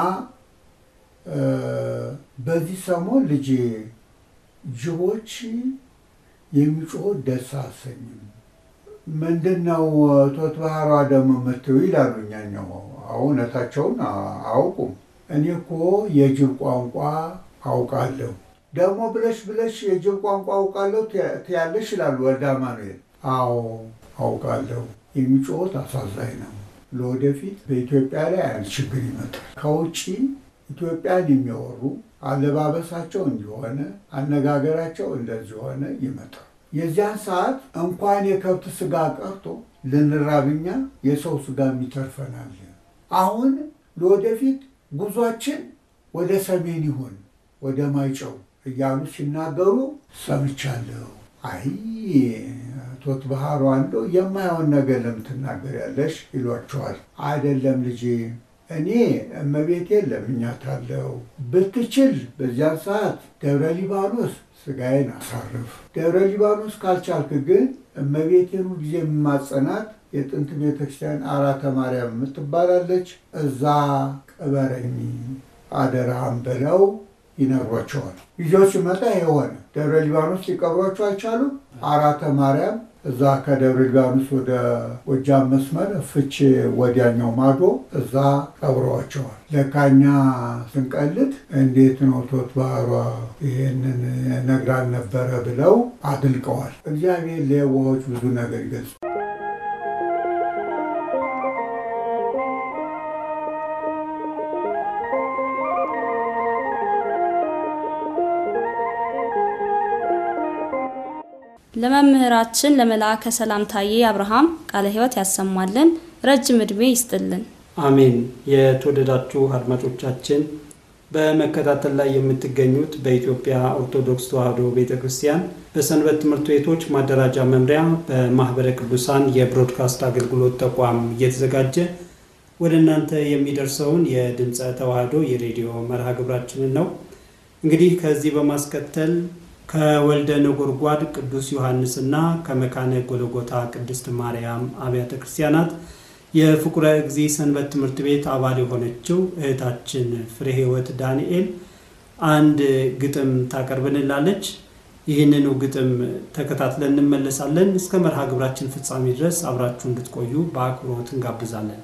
Speaker 5: በዚህ ሰሞን ልጄ ጅቦች የሚጮህ ደስ አሰኝም ምንድነው ቶት ባህሯ ደግሞ መተው ይላሉኛኛው አውነታቸውን አውቁም እኔ እኮ የጅብ ቋንቋ አውቃለሁ ደግሞ ብለሽ ብለሽ የጅብ ቋንቋ አውቃለሁ ትያለሽ ይላሉ ወልደ አማኑኤል አዎ አውቃለሁ የሚጮህ አሳዛኝ ነው ለወደፊት በኢትዮጵያ ላይ አንድ ችግር ይመጣል ከውጪ ኢትዮጵያን የሚያወሩ አለባበሳቸው እንዲሆነ አነጋገራቸው እንደዚህ ሆነ ይመጣል የዚያን ሰዓት እንኳን የከብት ስጋ ቀርቶ ለንራብኛ የሰው ስጋ የሚተርፈናል አሁን ለወደፊት ጉዟችን ወደ ሰሜን ይሆን ወደ ማይጨው እያሉ ሲናገሩ ሰምቻለሁ አይ ቶት ባህሩ አንዶ የማይሆን ነገር ለምትናገር ያለሽ ይሏቸዋል አይደለም ልጄ እኔ እመቤቴን ለምኛታለሁ ብትችል በዚያ ሰዓት ደብረ ሊባኖስ ስጋዬን አሳርፍ ደብረ ሊባኖስ ካልቻልክ ግን እመቤቴን ጊዜ ማጸናት የጥንት ቤተክርስቲያን አራተ ማርያም የምትባላለች እዛ ቅበረኝ አደራም ብለው ይነግሯቸዋል ይዞ ሲመጣ ይሆን ደብረ ሊባኖስ ሊቀብሯቸው አይቻሉም አራተ ማርያም እዛ ከደብረ ሊባኖስ ወደ ጎጃም መስመር ፍቼ ወዲያኛው ማዶ እዛ ቀብሯቸዋል ለካኛ ስንቀልድ እንዴት ነው ቶት ባህሯ ይሄንን ነግራል ነበር ብለው አድልቀዋል እግዚአብሔር ለየዋሆች ብዙ ነገር ይገልጽ
Speaker 4: ለመምህራችን ለመላእከ ሰላም ታዬ አብርሃም ቃለ ሕይወት ያሰማልን ረጅም እድሜ ይስጥልን
Speaker 2: አሜን የተወደዳችሁ አድማጮቻችን በመከታተል ላይ የምትገኙት በኢትዮጵያ ኦርቶዶክስ ተዋሕዶ ቤተክርስቲያን በሰንበት ትምህርት ቤቶች ማደራጃ መምሪያ በማህበረ ቅዱሳን የብሮድካስት አገልግሎት ተቋም እየተዘጋጀ ወደ እናንተ የሚደርሰውን የድምጸ ተዋሕዶ የሬዲዮ መርሃ ግብራችንን ነው እንግዲህ ከዚህ በማስከተል ከወልደ ነጎድጓድ ቅዱስ ዮሐንስና ከመካነ ጎልጎታ ቅድስት ማርያም አብያተ ክርስቲያናት የፍቁረ እግዚእ ሰንበት ትምህርት ቤት አባል የሆነችው እህታችን ፍሬ ሕይወት ዳንኤል አንድ ግጥም ታቀርብልናለች ይህንኑ ግጥም ተከታትለን እንመለሳለን እስከ መርሃ ግብራችን ፍጻሜ ድረስ አብራችሁ እንድትቆዩ በአክብሮት እንጋብዛለን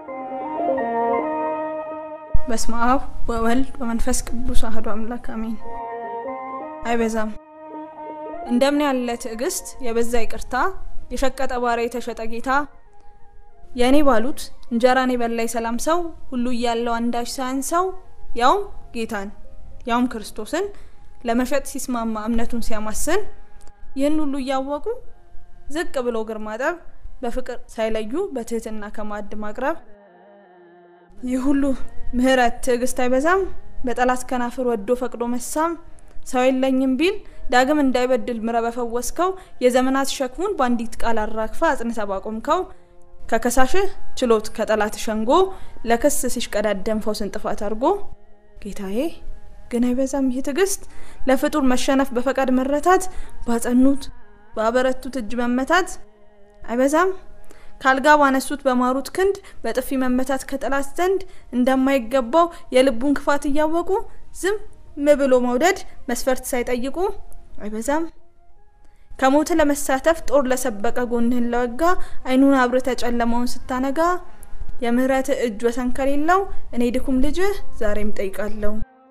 Speaker 6: በስመ አብ ወወልድ ወመንፈስ ቅዱስ አሐዱ አምላክ አሜን አይበዛም እንደምን ያለ ትዕግስት የበዛ ይቅርታ የሸቀጠ ባሪያ የተሸጠ ጌታ የኔ ባሉት እንጀራን የበላይ ሰላም ሰው ሁሉ ያለው አንዳች ሳይንሰው ያው ጌታን ያውም ክርስቶስን ለመሸጥ ሲስማማ እምነቱን ሲያማስን ይህን ሁሉ ያወቁ ዝቅ ብሎ ግርማጠብ በፍቅር ሳይለዩ በትህትና ከማድ ማቅረብ ይህ ሁሉ ምህረት ትዕግስት አይበዛም በጠላት ከናፍር ወዶ ፈቅዶ መሳም ሰው የለኝም ቢል ዳግም እንዳይበድል ምረበ ፈወስከው የዘመናት ሸክሙን ባንዲት ቃል አራግፋ አጽንተ ባቆምከው ከከሳሽህ ችሎት ከጠላት ሸንጎ ለከስ ሲሽቀዳደም ፈውስን ጥፋት አርጎ ጌታዬ ግን አይበዛም ይህ ትዕግስት ለፍጡር መሸነፍ በፈቃድ መረታት ባጸኑት ባበረቱት እጅ መመታት አይበዛም ካልጋ ባነሱት በማሩት ክንድ በጥፊ መመታት ከጠላት ዘንድ እንደማይገባው የልቡን ክፋት እያወቁ ዝም መብሎ መውደድ መስፈርት ሳይጠይቁ አይበዛም ከሞት ለመሳተፍ ጦር ለሰበቀ ጎንህን ለወጋ አይኑን አብረተ ጨለማውን ስታነጋ የምህረት እጅ ወሰን ከሌለው እኔ ድኩም ልጅህ ዛሬም ጠይቃለሁ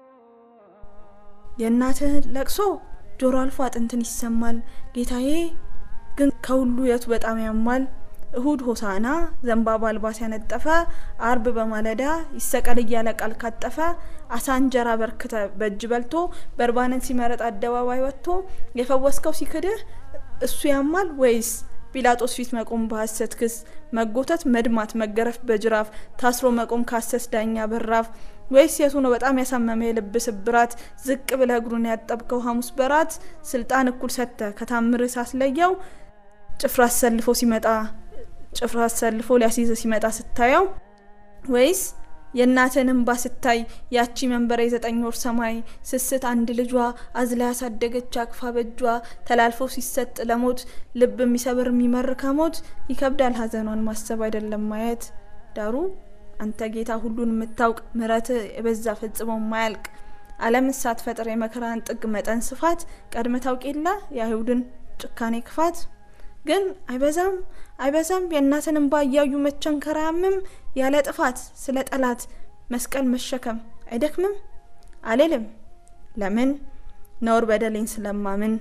Speaker 6: የእናትህ ለቅሶ ጆሮ አልፎ አጥንትን ይሰማል ጌታዬ ግን ከሁሉ የቱ በጣም ያማል እሁድ ሆሳና ዘንባባ አልባስ ያነጠፈ አርብ በማለዳ ይሰቀል እያለ ቃል ካጠፈ አሳንጀራ በርክተ በእጅ በልቶ በርባንን ሲመረጥ አደባባይ ወጥቶ የፈወስከው ሲክድህ እሱ ያማል ወይስ ጲላጦስ ፊት መቆም በሐሰት ክስ መጎተት መድማት መገረፍ በጅራፍ ታስሮ መቆም ካሰስ ዳኛ በራፍ ወይስ የቱ ነው በጣም ያሳመመ የልብ ስብራት ዝቅ ብለ እግሩን ያጠብከው ሐሙስ በራት ስልጣን እኩል ሰተ ከታምር ሳስለያው ጭፍራ አሰልፎ ሲመጣ ጭፍራ አሰልፎ ሊያስይዝ ሲመጣ ስታየው ወይስ የናተንም ባስታይ ያቺ መንበረ ዘጠኝ ወር ሰማይ ስስት አንድ ልጇ አዝላ ያሳደገች አቅፋ በጇ ተላልፎ ሲሰጥ ለሞት ልብ የሚሰብር የሚመርካ ሞት ይከብዳል ሐዘኗን ማሰብ አይደለም ማየት ዳሩ አንተ ጌታ ሁሉን የምታውቅ ምሕረት የበዛ ፈጽሞ ማያልቅ ዓለም ሳትፈጥር የመከራን ጥግ መጠን ስፋት ቀድመ ታውቂላ የአይሁድን ጭካኔ ክፋት ግን አይበዛም አይበዛም የናተንም ባያዩ መቸንከራምም ያለ ጥፋት ስለ ጠላት መስቀል መሸከም አይደክምም አለለም ለምን ነውር በደሌን ስለማምን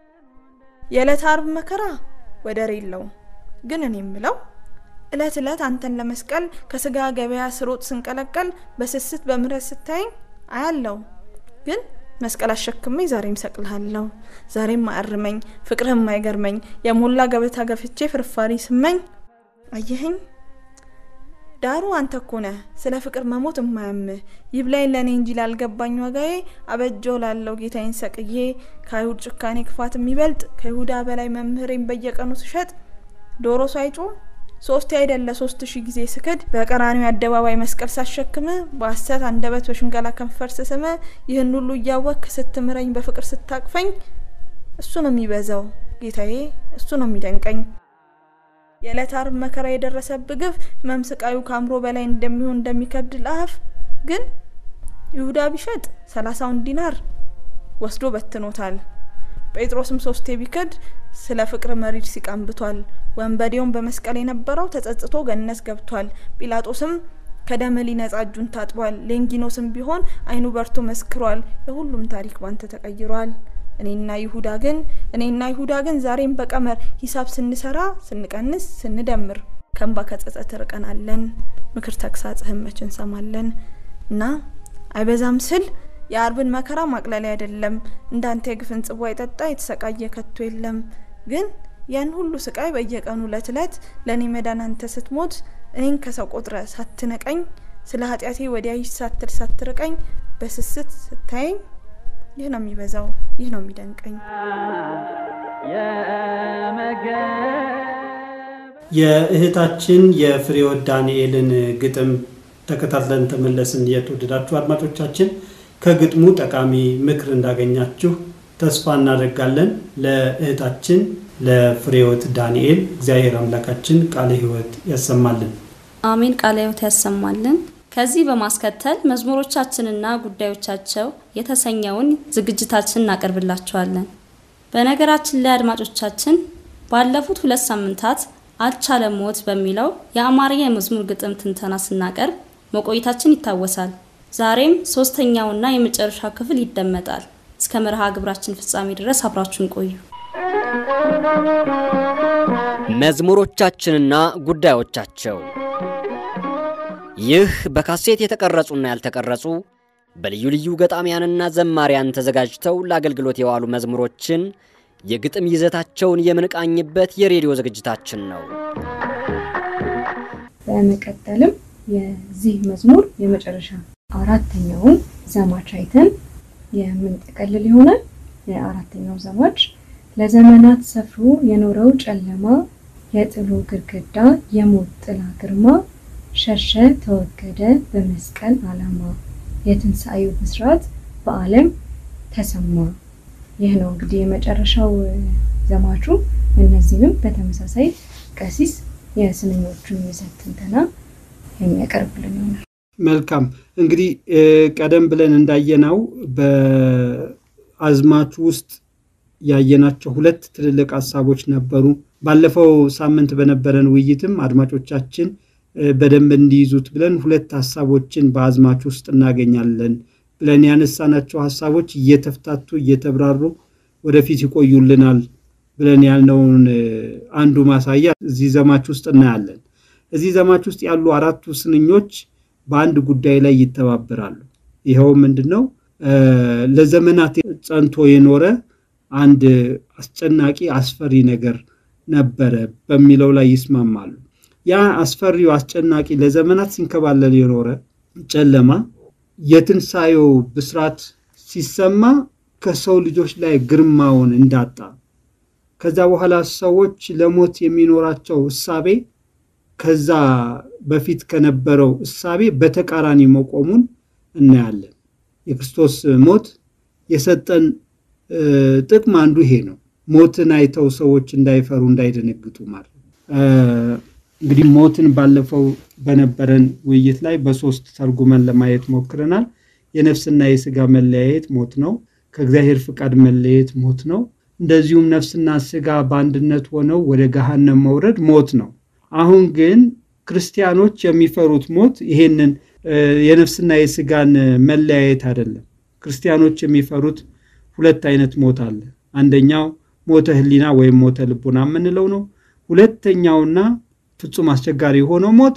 Speaker 6: የዕለት ዓርብ መከራ ወደር የለው ግን እኔ ምለው እለት እለት አንተን ለመስቀል ከስጋ ገበያ ስሮጥ ስንቀለቀል በስስት በምረት ስታይ አያለው ግን መስቀል አሸክመኝ ዛሬም ሰቅልሃለሁ ዛሬም ማርመኝ ፍቅርህም ማይገርመኝ የሞላ ገበታ ገፍቼ ፍርፋሪ ስመኝ አየኸኝ ዳሩ አንተ ኮነ ስለ ፍቅር መሞት የማያምህ ይብላይ ለኔ እንጂ ላልገባኝ ወጋዬ አበጆ ላለው ጌታዬን ሰቅዬ ከአይሁድ ጭካኔ ክፋት የሚበልጥ ከይሁዳ በላይ መምህሬን በየቀኑ ስሸጥ ዶሮ ሳይጮ ሶስት አይደለ ሶስት ሺህ ጊዜ ስከድ በቀራኒው አደባባይ መስቀል ሳሸክመ በሐሰት አንደበት በሽንገላ ከንፈር ስስመ ይህን ሁሉ ያወክ ስትምረኝ በፍቅር ስታቅፈኝ እሱ ነው የሚበዛው ጌታዬ እሱ ነው የሚደንቀኝ የዕለት ዓርብ መከራ የደረሰብህ ግፍ ህመም ስቃዩ ካምሮ በላይ እንደሚሆን እንደሚከብድ ለአፍ ግን ይሁዳ ቢሸጥ ሰላሳውን ዲናር ወስዶ በትኖታል ጴጥሮስም ሶስቴ ቢከድ ስለ ፍቅር መሪድ ሲቃምብቷል ወንበዴውን በመስቀል የነበረው ተጸጽቶ ገነስ ገብቷል ጲላጦስም ከደመሊ ነጻ እጁን ታጥቧል ሌንጊኖስም ቢሆን አይኑ በርቶ መስክሯል የሁሉም ታሪክ ባንተ ተቀይሯል እኔና ይሁዳ ግን እኔና ይሁዳ ግን ዛሬም በቀመር ሂሳብ ስንሰራ ስንቀንስ ስንደምር ከንባ ከጸጸት ርቀናለን ምክር ተክሳጽህም መችን ሰማለን እና አይበዛም ስል የአርብን መከራ ማቅለል አይደለም እንዳንተ የግፍን ጽዋ ይጠጣ የተሰቃየ ከቶ የለም ግን ያን ሁሉ ስቃይ በየቀኑ ለትለት ለኔ መዳን አንተ ስትሞት እኔን ከሰው ቆጥረ ሳትነቀኝ ስለ ኃጢያቴ ወዲያይ ሳትል ሳትርቀኝ በስስት ስታየኝ ይህ ነው የሚበዛው ይህ ነው የሚደንቀኝ
Speaker 2: የእህታችን የፍሬወት ዳንኤልን ግጥም ተከታትለን ተመለስን የተወደዳችሁ አድማጮቻችን ከግጥሙ ጠቃሚ ምክር እንዳገኛችሁ ተስፋ እናደርጋለን ለእህታችን ለፍሬወት ዳንኤል እግዚአብሔር አምላካችን ቃለ ሕይወት ያሰማልን
Speaker 4: አሜን ቃለ ሕይወት ያሰማልን ከዚህ በማስከተል መዝሙሮቻችንና ጉዳዮቻቸው የተሰኘውን ዝግጅታችንን እናቀርብላችኋለን በነገራችን ላይ አድማጮቻችን ባለፉት ሁለት ሳምንታት አልቻለም ሞት በሚለው የአማርኛ የመዝሙር ግጥም ትንተና ስናቀርብ መቆየታችን ይታወሳል ዛሬም ሶስተኛውና የመጨረሻ ክፍል ይደመጣል እስከ መርሃ ግብራችን ፍጻሜ ድረስ አብራችሁን ቆዩ
Speaker 7: መዝሙሮቻችንና ጉዳዮቻቸው ይህ በካሴት የተቀረጹና ያልተቀረጹ በልዩ ልዩ ገጣሚያንና ዘማሪያን ተዘጋጅተው ለአገልግሎት የዋሉ መዝሙሮችን የግጥም ይዘታቸውን የምንቃኝበት የሬዲዮ ዝግጅታችን ነው
Speaker 8: በመቀጠልም የዚህ መዝሙር የመጨረሻ አራተኛውን ዘማች አይተን የምንጠቀልል ይሆናል የአራተኛው ዘማች ለዘመናት ሰፍሮ የኖረው ጨለማ የጥሉ ግርግዳ የሞት ጥላ ግርማ ሸርሸ ተወገደ በመስቀል ዓላማ የትንሳኤው ብስራት በዓለም ተሰማ ይህ ነው እንግዲህ የመጨረሻው ዘማቹ እነዚህንም በተመሳሳይ ቀሲስ የስንኞቹን ይዘት ትንተና የሚያቀርብልን ይሆናል
Speaker 2: መልካም እንግዲህ ቀደም ብለን እንዳየናው በአዝማቹ ውስጥ ያየናቸው ሁለት ትልልቅ ሐሳቦች ነበሩ ባለፈው ሳምንት በነበረን ውይይትም አድማጮቻችን በደንብ እንዲይዙት ብለን ሁለት ሐሳቦችን በአዝማቹ ውስጥ እናገኛለን ብለን ያነሳናቸው ሐሳቦች እየተፍታቱ እየተብራሩ ወደፊት ይቆዩልናል ብለን ያልነውን አንዱ ማሳያ እዚህ ዘማች ውስጥ እናያለን እዚህ ዘማች ውስጥ ያሉ አራቱ ስንኞች በአንድ ጉዳይ ላይ ይተባበራሉ ይሄው ምንድነው ለዘመናት ጸንቶ የኖረ አንድ አስጨናቂ አስፈሪ ነገር
Speaker 3: ነበረ በሚለው ላይ ይስማማሉ። ያ አስፈሪው አስጨናቂ ለዘመናት ሲንከባለል የኖረ ጨለማ የትንሳኤው ብስራት ሲሰማ ከሰው ልጆች ላይ ግርማውን እንዳጣ ከዛ በኋላ ሰዎች ለሞት የሚኖራቸው እሳቤ ከዛ በፊት ከነበረው እሳቤ በተቃራኒ መቆሙን እናያለን። የክርስቶስ ሞት የሰጠን ጥቅም አንዱ ይሄ ነው። ሞትን አይተው ሰዎች እንዳይፈሩ እንዳይደነግጡ ማለት እንግዲህ ሞትን ባለፈው በነበረን ውይይት ላይ በሶስት ተርጉመን ለማየት ሞክረናል። የነፍስና የሥጋ መለያየት ሞት ነው። ከእግዚአብሔር ፍቃድ መለየት ሞት ነው። እንደዚሁም ነፍስና ሥጋ በአንድነት ሆነው ወደ ገሃነም መውረድ ሞት ነው። አሁን ግን ክርስቲያኖች የሚፈሩት ሞት ይሄንን የነፍስና የሥጋን መለያየት አይደለም። ክርስቲያኖች የሚፈሩት ሁለት አይነት ሞት አለ። አንደኛው ሞተ ህሊና ወይም ሞተ ልቡና የምንለው ነው። ሁለተኛውና ፍጹም አስቸጋሪ ሆነው ሞት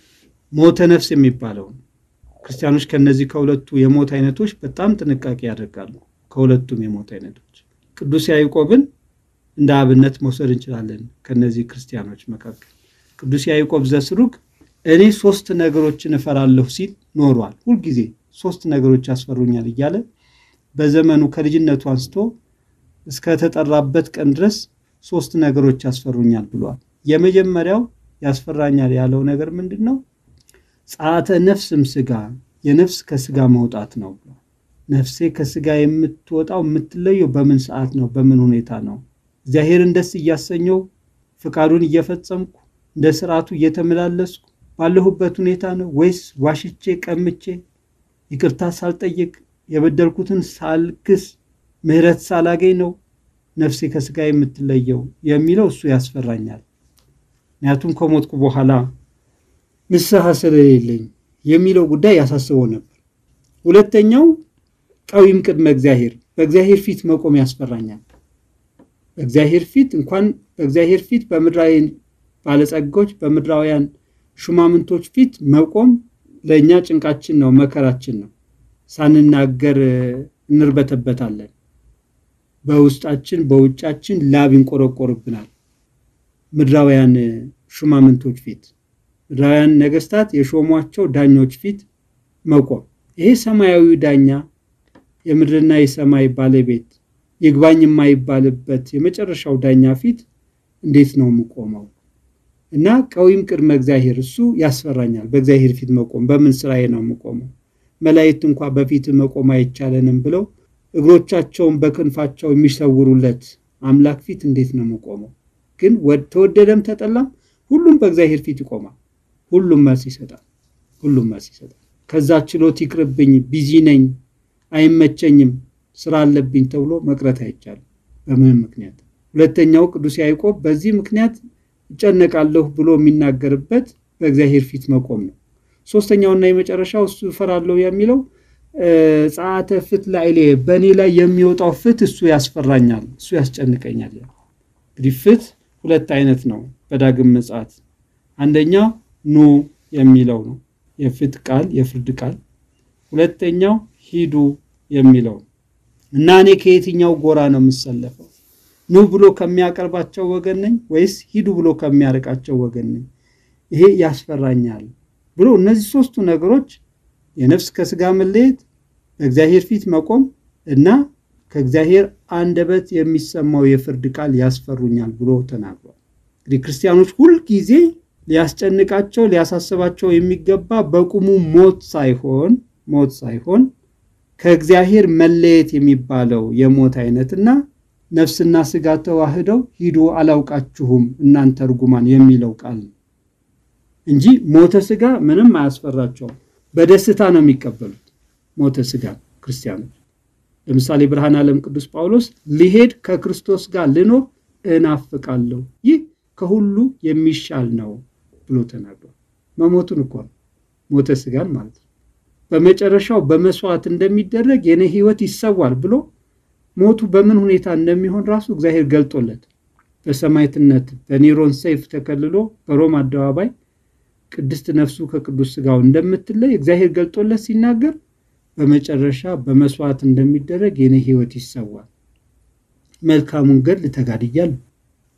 Speaker 3: ሞተ ነፍስ የሚባለው ነው። ክርስቲያኖች ከነዚህ ከሁለቱ የሞት አይነቶች በጣም ጥንቃቄ ያደርጋሉ። ከሁለቱም የሞት አይነቶች ቅዱስ ያዕቆብን እንደ አብነት መውሰድ እንችላለን። ከነዚህ ክርስቲያኖች መካከል ቅዱስ ያዕቆብ ዘስሩግ እኔ ሶስት ነገሮችን እፈራለሁ ሲል ኖሯል። ሁሉ ጊዜ ሶስት ነገሮች ያስፈሩኛል እያለ በዘመኑ ከልጅነቱ አንስቶ እስከ ተጠራበት ቀን ድረስ ሶስት ነገሮች ያስፈሩኛል ብሏል። የመጀመሪያው ያስፈራኛል ያለው ነገር ምንድነው? ጻአተ ነፍስም ሥጋ የነፍስ ከሥጋ መውጣት ነው። ነፍሴ ከሥጋ የምትወጣው የምትለየው በምን ሰዓት ነው? በምን ሁኔታ ነው? እግዚአብሔርን ደስ እያሰኘው ፍቃዱን እየፈጸምኩ እንደ ሥርዓቱ እየተመላለስኩ ባለሁበት ሁኔታ ነው ወይስ ዋሽቼ ቀምቼ ይቅርታ ሳልጠይቅ የበደልኩትን ሳልክስ ምህረት ሳላገኝ ነው ነፍሴ ከሥጋ የምትለየው የሚለው እሱ ያስፈራኛል። ምክንያቱም ከሞትኩ በኋላ ንስሐ ስለሌለኝ የሚለው ጉዳይ ያሳስበው ነበር። ሁለተኛው ቀዊም ቅድመ እግዚአብሔር በእግዚአብሔር ፊት መቆም ያስፈራኛል። በእግዚአብሔር ፊት እንኳን በእግዚአብሔር ፊት በምድራዊ ባለጸጎች በምድራውያን ሹማምንቶች ፊት መቆም ለኛ ጭንቃችን ነው፣ መከራችን ነው። ሳንናገር እንርበተበታለን። በውስጣችን በውጫችን ላብ ይንቆረቆርብናል። ምድራውያን ሹማምንቶች ፊት ምድራውያን ነገስታት የሾሟቸው ዳኞች ፊት መቆም ይሄ ሰማያዊ ዳኛ የምድርና የሰማይ ባለቤት ይግባኝ የማይባልበት የመጨረሻው ዳኛ ፊት እንዴት ነው የምቆመው? እና ቀዊም ቅድመ እግዚአብሔር እሱ ያስፈራኛል። በእግዚአብሔር ፊት መቆም በምን ስራዬ ነው የምቆመው? መላእክት እንኳን በፊት መቆም አይቻለንም ብለው እግሮቻቸውን በክንፋቸው የሚሰውሩለት አምላክ ፊት እንዴት ነው የምቆመው? ግን ተወደደም ተጠላም ሁሉም በእግዚአብሔር ፊት ይቆማል። ሁሉም መልስ ይሰጣል። ሁሉም መልስ ይሰጣል። ከዛ ችሎት ይቅርብኝ ቢዚ ነኝ አይመቸኝም ስራ አለብኝ ተብሎ መቅረት አይቻልም በምንም ምክንያት። ሁለተኛው ቅዱስ ያዕቆብ በዚህ ምክንያት ጨነቃለሁ ብሎ የሚናገርበት በእግዚአብሔር ፊት መቆም ነው። ሶስተኛውና የመጨረሻው እሱ ፈራለሁ የሚለው ጻአተ ፍት ላይሌ በእኔ ላይ የሚወጣው ፍት እሱ ያስፈራኛል፣ እሱ ያስጨንቀኛል። እንግዲህ ፍት ሁለት አይነት ነው በዳግም ምጽአት። አንደኛው ኑ የሚለው ነው የፍት ቃል የፍርድ ቃል። ሁለተኛው ሂዱ የሚለው እና እኔ ከየትኛው ጎራ ነው የምሰለፈው? ኑ ብሎ ከሚያቀርባቸው ወገን ነኝ ወይስ ሂዱ ብሎ ከሚያርቃቸው ወገን ነኝ? ይሄ ያስፈራኛል ብሎ እነዚህ ሶስቱ ነገሮች የነፍስ ከሥጋ መለየት፣ በእግዚአብሔር ፊት መቆም እና ከእግዚአብሔር አንደበት የሚሰማው የፍርድ ቃል ያስፈሩኛል ብሎ ተናግሯል። እንግዲህ ክርስቲያኖች ሁሉ ጊዜ ሊያስጨንቃቸው ሊያሳስባቸው የሚገባ በቁሙ ሞት ሳይሆን ሞት ሳይሆን ከእግዚአብሔር መለየት የሚባለው የሞት አይነትና ነፍስና ሥጋ ተዋህደው ሂዱ አላውቃችሁም እናንተ ርጉማን የሚለው ቃል እንጂ ሞተ ሥጋ ምንም አያስፈራቸው፣ በደስታ ነው የሚቀበሉት ሞተ ሥጋ ክርስቲያኖች። ለምሳሌ ብርሃነ ዓለም ቅዱስ ጳውሎስ ሊሄድ ከክርስቶስ ጋር ልኖር እናፍቃለሁ ይህ ከሁሉ የሚሻል ነው ብሎ ተናግሯል። መሞቱን እኮ ሞተ ሥጋን ማለት ነው። በመጨረሻው በመስዋዕት እንደሚደረግ የኔ ህይወት ይሰዋል ብሎ ሞቱ በምን ሁኔታ እንደሚሆን ራሱ እግዚአብሔር ገልጦለት በሰማዕትነት በኔሮን ሰይፍ ተከልሎ በሮም አደባባይ ቅድስት ነፍሱ ከቅዱስ ሥጋው እንደምትለይ እግዚአብሔር ገልጦለት ሲናገር በመጨረሻ በመስዋዕት እንደሚደረግ የኔ ህይወት ይሰዋል፣ መልካሙን ገድል ተጋድያለሁ፣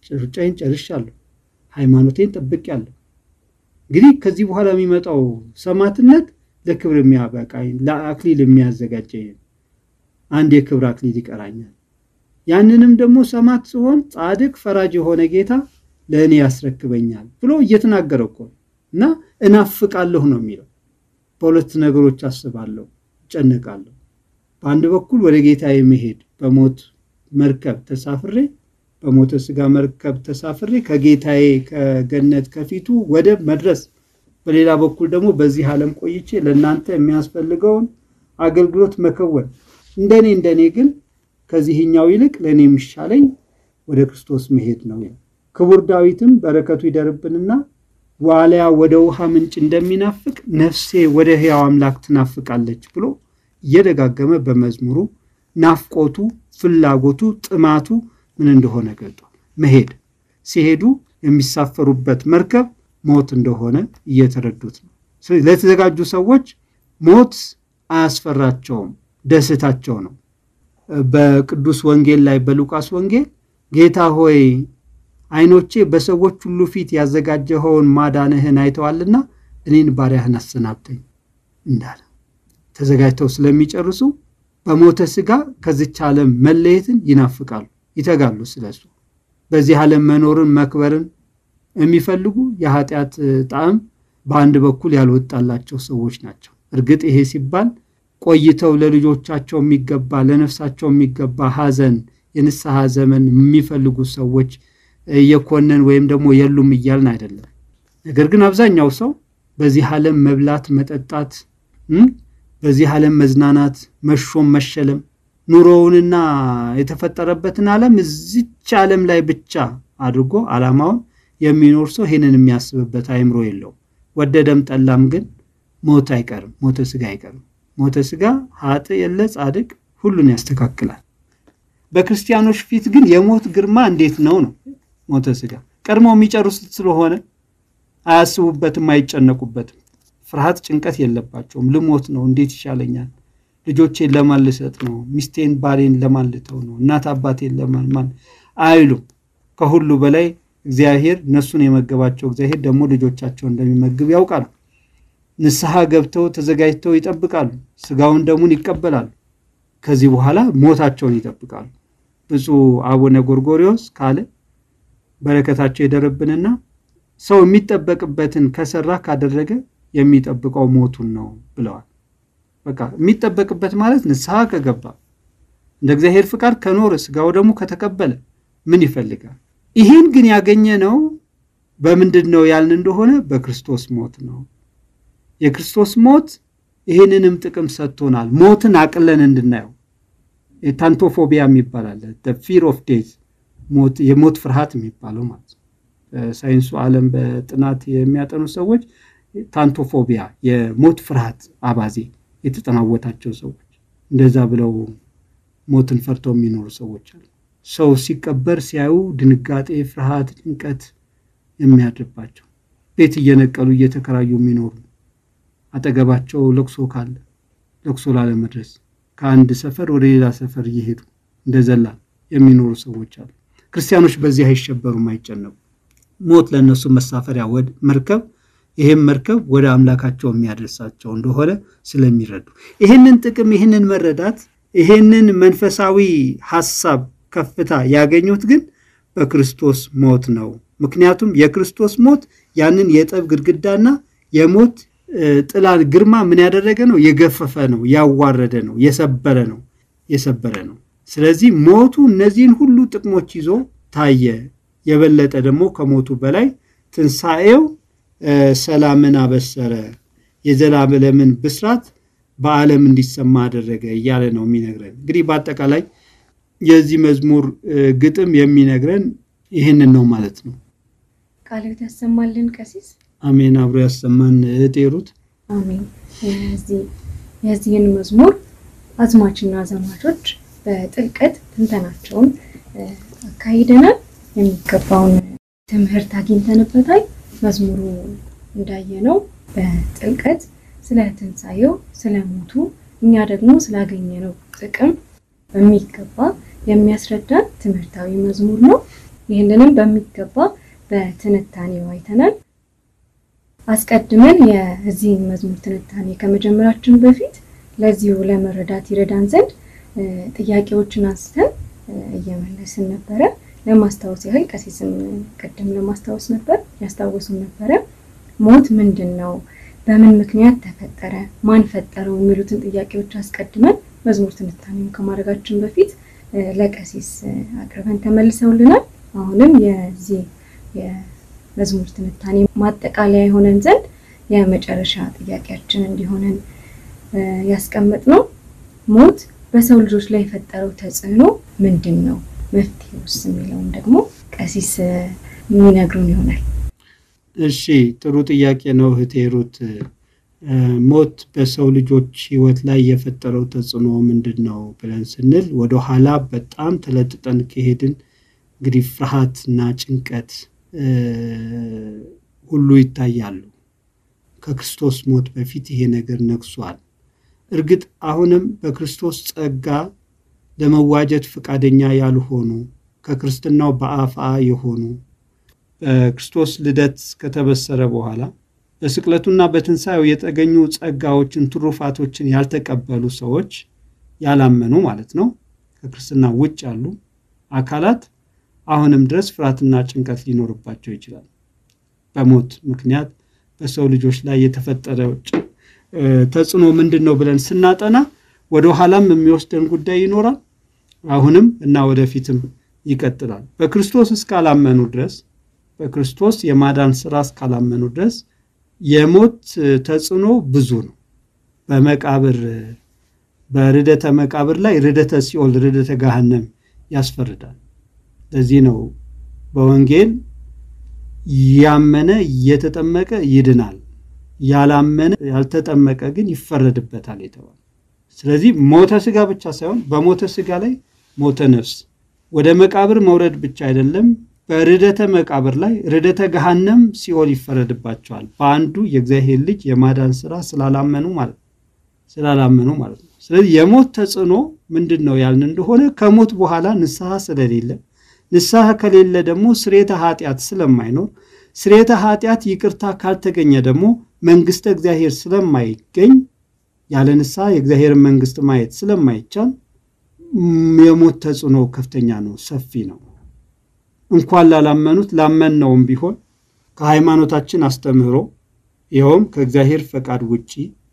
Speaker 3: ሩጫዬን ጨርሻለሁ፣ ሃይማኖቴን ጠብቄያለሁ። እንግዲህ ከዚህ በኋላ የሚመጣው ሰማዕትነት ለክብር የሚያበቃኝ ለአክሊል የሚያዘጋጀኝ አንድ የክብር አክሊል ይቀራኛል። ያንንም ደግሞ ሰማዕት ሲሆን ጻድቅ ፈራጅ የሆነ ጌታ ለእኔ ያስረክበኛል ብሎ እየተናገረ እኮ እና እናፍቃለሁ ነው የሚለው። በሁለት ነገሮች አስባለሁ፣ ጨነቃለሁ። በአንድ በኩል ወደ ጌታዬ መሄድ በሞት መርከብ ተሳፍሬ በሞተ ስጋ መርከብ ተሳፍሬ ከጌታዬ ከገነት ከፊቱ ወደ መድረስ፣ በሌላ በኩል ደግሞ በዚህ ዓለም ቆይቼ ለእናንተ የሚያስፈልገውን አገልግሎት መከወን። እንደኔ እንደኔ ግን ከዚህኛው ይልቅ ለኔ የሚሻለኝ ወደ ክርስቶስ መሄድ ነው። ክቡር ዳዊትም በረከቱ ይደርብንና ዋሊያ ወደ ውሃ ምንጭ እንደሚናፍቅ ነፍሴ ወደ ሕያው አምላክ ትናፍቃለች ብሎ እየደጋገመ በመዝሙሩ ናፍቆቱ፣ ፍላጎቱ፣ ጥማቱ ምን እንደሆነ ገልጧል። መሄድ ሲሄዱ የሚሳፈሩበት መርከብ ሞት እንደሆነ እየተረዱት ነው። ስለዚህ ለተዘጋጁ ሰዎች ሞት አያስፈራቸውም፣ ደስታቸው ነው። በቅዱስ ወንጌል ላይ በሉቃስ ወንጌል ጌታ ሆይ ዓይኖቼ በሰዎች ሁሉ ፊት ያዘጋጀኸውን ማዳንህን አይተዋልና እኔን ባሪያህን አሰናብተኝ እንዳለ ተዘጋጅተው ስለሚጨርሱ በሞተ ስጋ ከዚች ዓለም መለየትን ይናፍቃሉ፣ ይተጋሉ። ስለሱ በዚህ ዓለም መኖርን መክበርን የሚፈልጉ የኃጢአት ጣዕም በአንድ በኩል ያልወጣላቸው ሰዎች ናቸው። እርግጥ ይሄ ሲባል ቆይተው ለልጆቻቸው የሚገባ ለነፍሳቸው የሚገባ ሐዘን የንስሐ ዘመን የሚፈልጉ ሰዎች የኮነን ወይም ደግሞ የሉም እያልን አይደለም። ነገር ግን አብዛኛው ሰው በዚህ ዓለም መብላት መጠጣት፣ በዚህ ዓለም መዝናናት፣ መሾም፣ መሸለም ኑሮውንና የተፈጠረበትን ዓለም እዚች ዓለም ላይ ብቻ አድርጎ ዓላማውን የሚኖር ሰው ይሄንን የሚያስብበት አይምሮ የለው። ወደደም ጠላም ግን ሞት አይቀርም፣ ሞተ ስጋ አይቀርም። ሞተ ስጋ ኃጥ የለ ጻድቅ ሁሉን ያስተካክላል። በክርስቲያኖች ፊት ግን የሞት ግርማ እንዴት ነው ነው ሞተ ስጋ ቀድሞ የሚጨርሱት ስለሆነ አያስቡበትም፣ አይጨነቁበትም። ፍርሃት ጭንቀት የለባቸውም። ልሞት ነው፣ እንዴት ይሻለኛል፣ ልጆቼን ለማን ልሰጥ ነው፣ ሚስቴን ባሌን ለማን ልተው ነው፣ እናት አባቴን ለማን ማን አይሉ። ከሁሉ በላይ እግዚአብሔር እነሱን የመገባቸው እግዚአብሔር ደግሞ ልጆቻቸውን እንደሚመግብ ያውቃሉ። ንስሐ ገብተው ተዘጋጅተው ይጠብቃሉ። ስጋውን ደሙን ይቀበላሉ። ከዚህ በኋላ ሞታቸውን ይጠብቃሉ። ብፁዕ አቡነ ጎርጎርዮስ ካለ በረከታቸው ይደርብንና ሰው የሚጠበቅበትን ከሰራ ካደረገ የሚጠብቀው ሞቱን ነው ብለዋል። በቃ የሚጠበቅበት ማለት ንስሐ ከገባ እንደ እግዚአብሔር ፍቃድ ከኖረ ስጋው ደሙ ከተቀበለ ምን ይፈልጋል? ይሄን ግን ያገኘ ነው በምንድነው ያልን እንደሆነ በክርስቶስ ሞት ነው። የክርስቶስ ሞት ይሄንንም ጥቅም ሰጥቶናል። ሞትን አቅለን እንድናየው ታንቶፎቢያ የሚባል the fear of death ሞት የሞት ፍርሃት የሚባለው ማለት ነው። በሳይንሱ ዓለም በጥናት የሚያጠኑ ሰዎች ታንቶፎቢያ የሞት ፍርሃት አባዜ የተጠናወታቸው ሰዎች እንደዛ ብለው ሞትን ፈርተው የሚኖሩ ሰዎች አሉ። ሰው ሲቀበር ሲያዩ ድንጋጤ፣ ፍርሃት፣ ጭንቀት የሚያድርባቸው ቤት እየነቀሉ እየተከራዩ የሚኖሩ አጠገባቸው ለቅሶ ካለ ለቅሶ ላለመድረስ ከአንድ ሰፈር ወደ ሌላ ሰፈር እየሄዱ እንደዘላ የሚኖሩ ሰዎች አሉ። ክርስቲያኖች በዚህ አይሸበሩም፣ አይጨነቁ። ሞት ለነሱ መሳፈሪያ ወደ መርከብ ይሄም መርከብ ወደ አምላካቸው የሚያደርሳቸው እንደሆነ ስለሚረዱ ይሄንን ጥቅም ይሄንን መረዳት ይሄንን መንፈሳዊ ሐሳብ ከፍታ ያገኙት ግን በክርስቶስ ሞት ነው። ምክንያቱም የክርስቶስ ሞት ያንን የጠብ ግድግዳና የሞት ጥላል ግርማ ምን ያደረገ ነው? የገፈፈ ነው፣ ያዋረደ ነው፣ የሰበረ ነው የሰበረ ነው። ስለዚህ ሞቱ እነዚህን ሁሉ ጥቅሞች ይዞ ታየ። የበለጠ ደግሞ ከሞቱ በላይ ትንሳኤው ሰላምን አበሰረ፣ የዘላለምን ብስራት በዓለም እንዲሰማ አደረገ እያለ ነው የሚነግረን። እንግዲህ በአጠቃላይ የዚህ መዝሙር ግጥም የሚነግረን ይህንን ነው ማለት ነው።
Speaker 8: ቃልዎት ያሰማልን ቀሲስ።
Speaker 3: አሜን። አብሮ ያሰማን ጤሩት።
Speaker 8: አሜን። የዚህ የዚህን መዝሙር አዝማችና ዘማቾች በጥልቀት ትንተናቸውን አካሂደናል። የሚገባውን ትምህርት አግኝተንበታል። መዝሙሩ እንዳየነው በጥልቀት ስለ ትንሳኤው ስለ ሞቱ እኛ ደግሞ ስላገኘነው ጥቅም በሚገባ የሚያስረዳን ትምህርታዊ መዝሙር ነው። ይህንንም በሚገባ በትንታኔው አይተናል። አስቀድመን የዚህን መዝሙር ትንታኔ ከመጀመራችን በፊት ለዚሁ ለመረዳት ይረዳን ዘንድ ጥያቄዎችን አንስተን እየመለስን ነበረ። ለማስታወስ ያህል ቀሲስም ቀደም ለማስታወስ ነበር ያስታወሱን ነበረ። ሞት ምንድነው? በምን ምክንያት ተፈጠረ? ማን ፈጠረው? የሚሉትን ጥያቄዎች አስቀድመን መዝሙር ትንታኔውን ከማድረጋችን በፊት ለቀሲስ አቅርበን ተመልሰውልናል። አሁንም የዚህ የመዝሙር ትንታኔ ማጠቃለያ ይሆነን ዘንድ የመጨረሻ ጥያቄያችን እንዲሆነን ያስቀመጥነው ሞት በሰው ልጆች ላይ የፈጠረው ተጽዕኖ ምንድነው? መፍትሄውስ የሚለውን ደግሞ ቀሲስ የሚነግሩን ይሆናል።
Speaker 3: እሺ ጥሩ ጥያቄ ነው እህቴ ሩት። ሞት በሰው ልጆች ህይወት ላይ የፈጠረው ተጽዕኖ ምንድነው ብለን ስንል ወደ ኋላ በጣም ተለጥጠን ከሄድን እንግዲህ ፍርሃትና ጭንቀት ሁሉ ይታያሉ። ከክርስቶስ ሞት በፊት ይሄ ነገር ነግሷል። እርግጥ አሁንም በክርስቶስ ጸጋ ለመዋጀት ፈቃደኛ ያልሆኑ ከክርስትናው በአፋ የሆኑ በክርስቶስ ልደት ከተበሰረ በኋላ በስቅለቱና በትንሳኤው የተገኙ ጸጋዎችን ትሩፋቶችን ያልተቀበሉ ሰዎች ያላመኑ ማለት ነው ከክርስትና ውጭ ያሉ አካላት አሁንም ድረስ ፍርሃትና ጭንቀት ሊኖርባቸው ይችላል። በሞት ምክንያት በሰው ልጆች ላይ የተፈጠረው ተጽዕኖ ምንድነው ብለን ስናጠና ወደ ኋላም የሚወስደን ጉዳይ ይኖራል። አሁንም እና ወደፊትም ይቀጥላል። በክርስቶስ እስካላመኑ ድረስ በክርስቶስ የማዳን ሥራ እስካላመኑ ድረስ የሞት ተጽዕኖ ብዙ ነው። በመቃብር በርደተ መቃብር ላይ ርደተ ሲኦል ርደተ ገሃነም ያስፈርዳል። ለዚህ ነው በወንጌል ያመነ የተጠመቀ ይድናል፣ ያላመነ ያልተጠመቀ ግን ይፈረድበታል የተባለው። ስለዚህ ሞተ ሥጋ ብቻ ሳይሆን በሞተ ሥጋ ላይ ሞተ ነፍስ ወደ መቃብር መውረድ ብቻ አይደለም፣ በርደተ መቃብር ላይ ርደተ ገሃነም ሲኦል ይፈረድባቸዋል። በአንዱ የእግዚአብሔር ልጅ የማዳን ሥራ ስላላመኑ ማለት ስላላመኑ ማለት ነው። ስለዚህ የሞት ተጽዕኖ ምንድነው ያልን እንደሆነ ከሞት በኋላ ንስሐ ስለሌለ፣ ንስሐ ከሌለ ደግሞ ስርየተ ኃጢአት ስለማይኖር፣ ስርየተ ኃጢአት ይቅርታ ካልተገኘ ደግሞ መንግስተ እግዚአብሔር ስለማይገኝ፣ ያለ ንስሐ የእግዚአብሔር መንግስት ማየት ስለማይቻል የሞት ተጽዕኖ ከፍተኛ ነው፣ ሰፊ ነው። እንኳን ላላመኑት ላመንነውም ቢሆን ከሃይማኖታችን አስተምህሮ ይኸውም ከእግዚአብሔር ፈቃድ ውጪ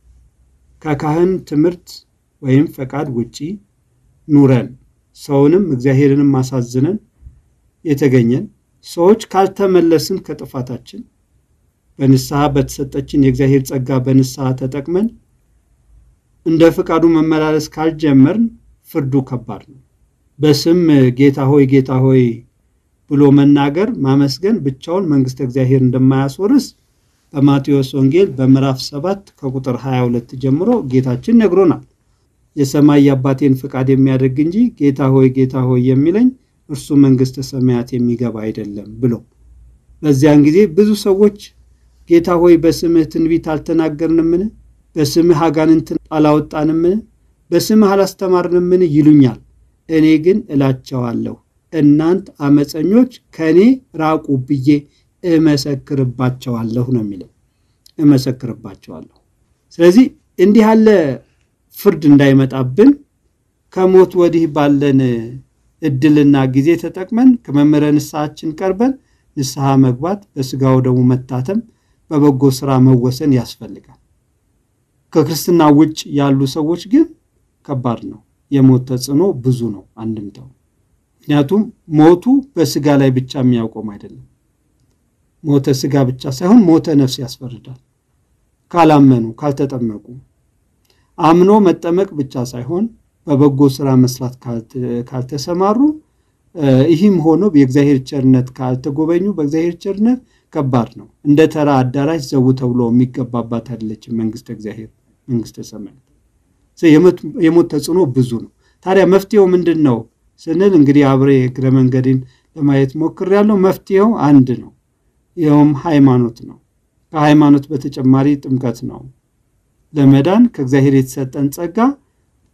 Speaker 3: ከካህን ትምህርት ወይም ፈቃድ ውጪ ኑረን ሰውንም እግዚአብሔርንም ማሳዝነን የተገኘን ሰዎች ካልተመለስን ከጥፋታችን በንስሐ በተሰጠችን የእግዚአብሔር ጸጋ በንስሐ ተጠቅመን እንደ ፈቃዱ መመላለስ ካልጀመርን ፍርዱ ከባድ ነው። በስም ጌታ ሆይ ጌታ ሆይ ብሎ መናገር ማመስገን ብቻውን መንግስተ እግዚአብሔር እንደማያስወርስ በማቴዎስ ወንጌል በምዕራፍ ሰባት ከቁጥር ሃያ ሁለት ጀምሮ ጌታችን ነግሮናል። የሰማይ አባቴን ፈቃድ የሚያደርግ እንጂ ጌታ ሆይ ጌታ ሆይ የሚለኝ እርሱ መንግስተ ሰማያት የሚገባ አይደለም ብሎ በዚያን ጊዜ ብዙ ሰዎች ጌታ ሆይ በስምህ ትንቢት አልተናገርንምን? በስምህ አጋንንትን አላወጣንምን? በስምህ አላስተማርንምን ይሉኛል። እኔ ግን እላቸዋለሁ እናንት አመፀኞች ከኔ ራቁ ብዬ እመሰክርባቸዋለሁ ነው የሚለው። እመሰክርባቸዋለሁ። ስለዚህ እንዲህ ያለ ፍርድ እንዳይመጣብን ከሞት ወዲህ ባለን እድልና ጊዜ ተጠቅመን ከመምህረ ንስሐችን ቀርበን ንስሐ መግባት፣ በስጋው ደሙ መታተም፣ በበጎ ስራ መወሰን ያስፈልጋል። ከክርስትና ውጭ ያሉ ሰዎች ግን ከባድ ነው። የሞት ተጽዕኖ ብዙ ነው አንድምታው። ምክንያቱም ሞቱ በስጋ ላይ ብቻ የሚያቆም አይደለም። ሞተ ስጋ ብቻ ሳይሆን ሞተ ነፍስ ያስፈርዳል። ካላመኑ ካልተጠመቁ አምኖ መጠመቅ ብቻ ሳይሆን በበጎ ስራ መስራት ካልተሰማሩ ይህም ሆኖ በእግዚአብሔር ቸርነት ካልተጎበኙ በእግዚአብሔር ቸርነት ከባድ ነው። እንደ ተራ አዳራሽ ዘው ተብሎ የሚገባባት አይደለችም መንግስተ እግዚአብሔር መንግስተ ሰማያት። የሞት ተጽዕኖ ብዙ ነው። ታዲያ መፍትሄው ምንድነው ስንል እንግዲህ አብሬ እግረ መንገድን ለማየት ሞክሬያለሁ። መፍትሄው አንድ ነው። ይኸውም ሃይማኖት ነው። ከሃይማኖት በተጨማሪ ጥምቀት ነው። ለመዳን ከእግዚአብሔር የተሰጠን ጸጋ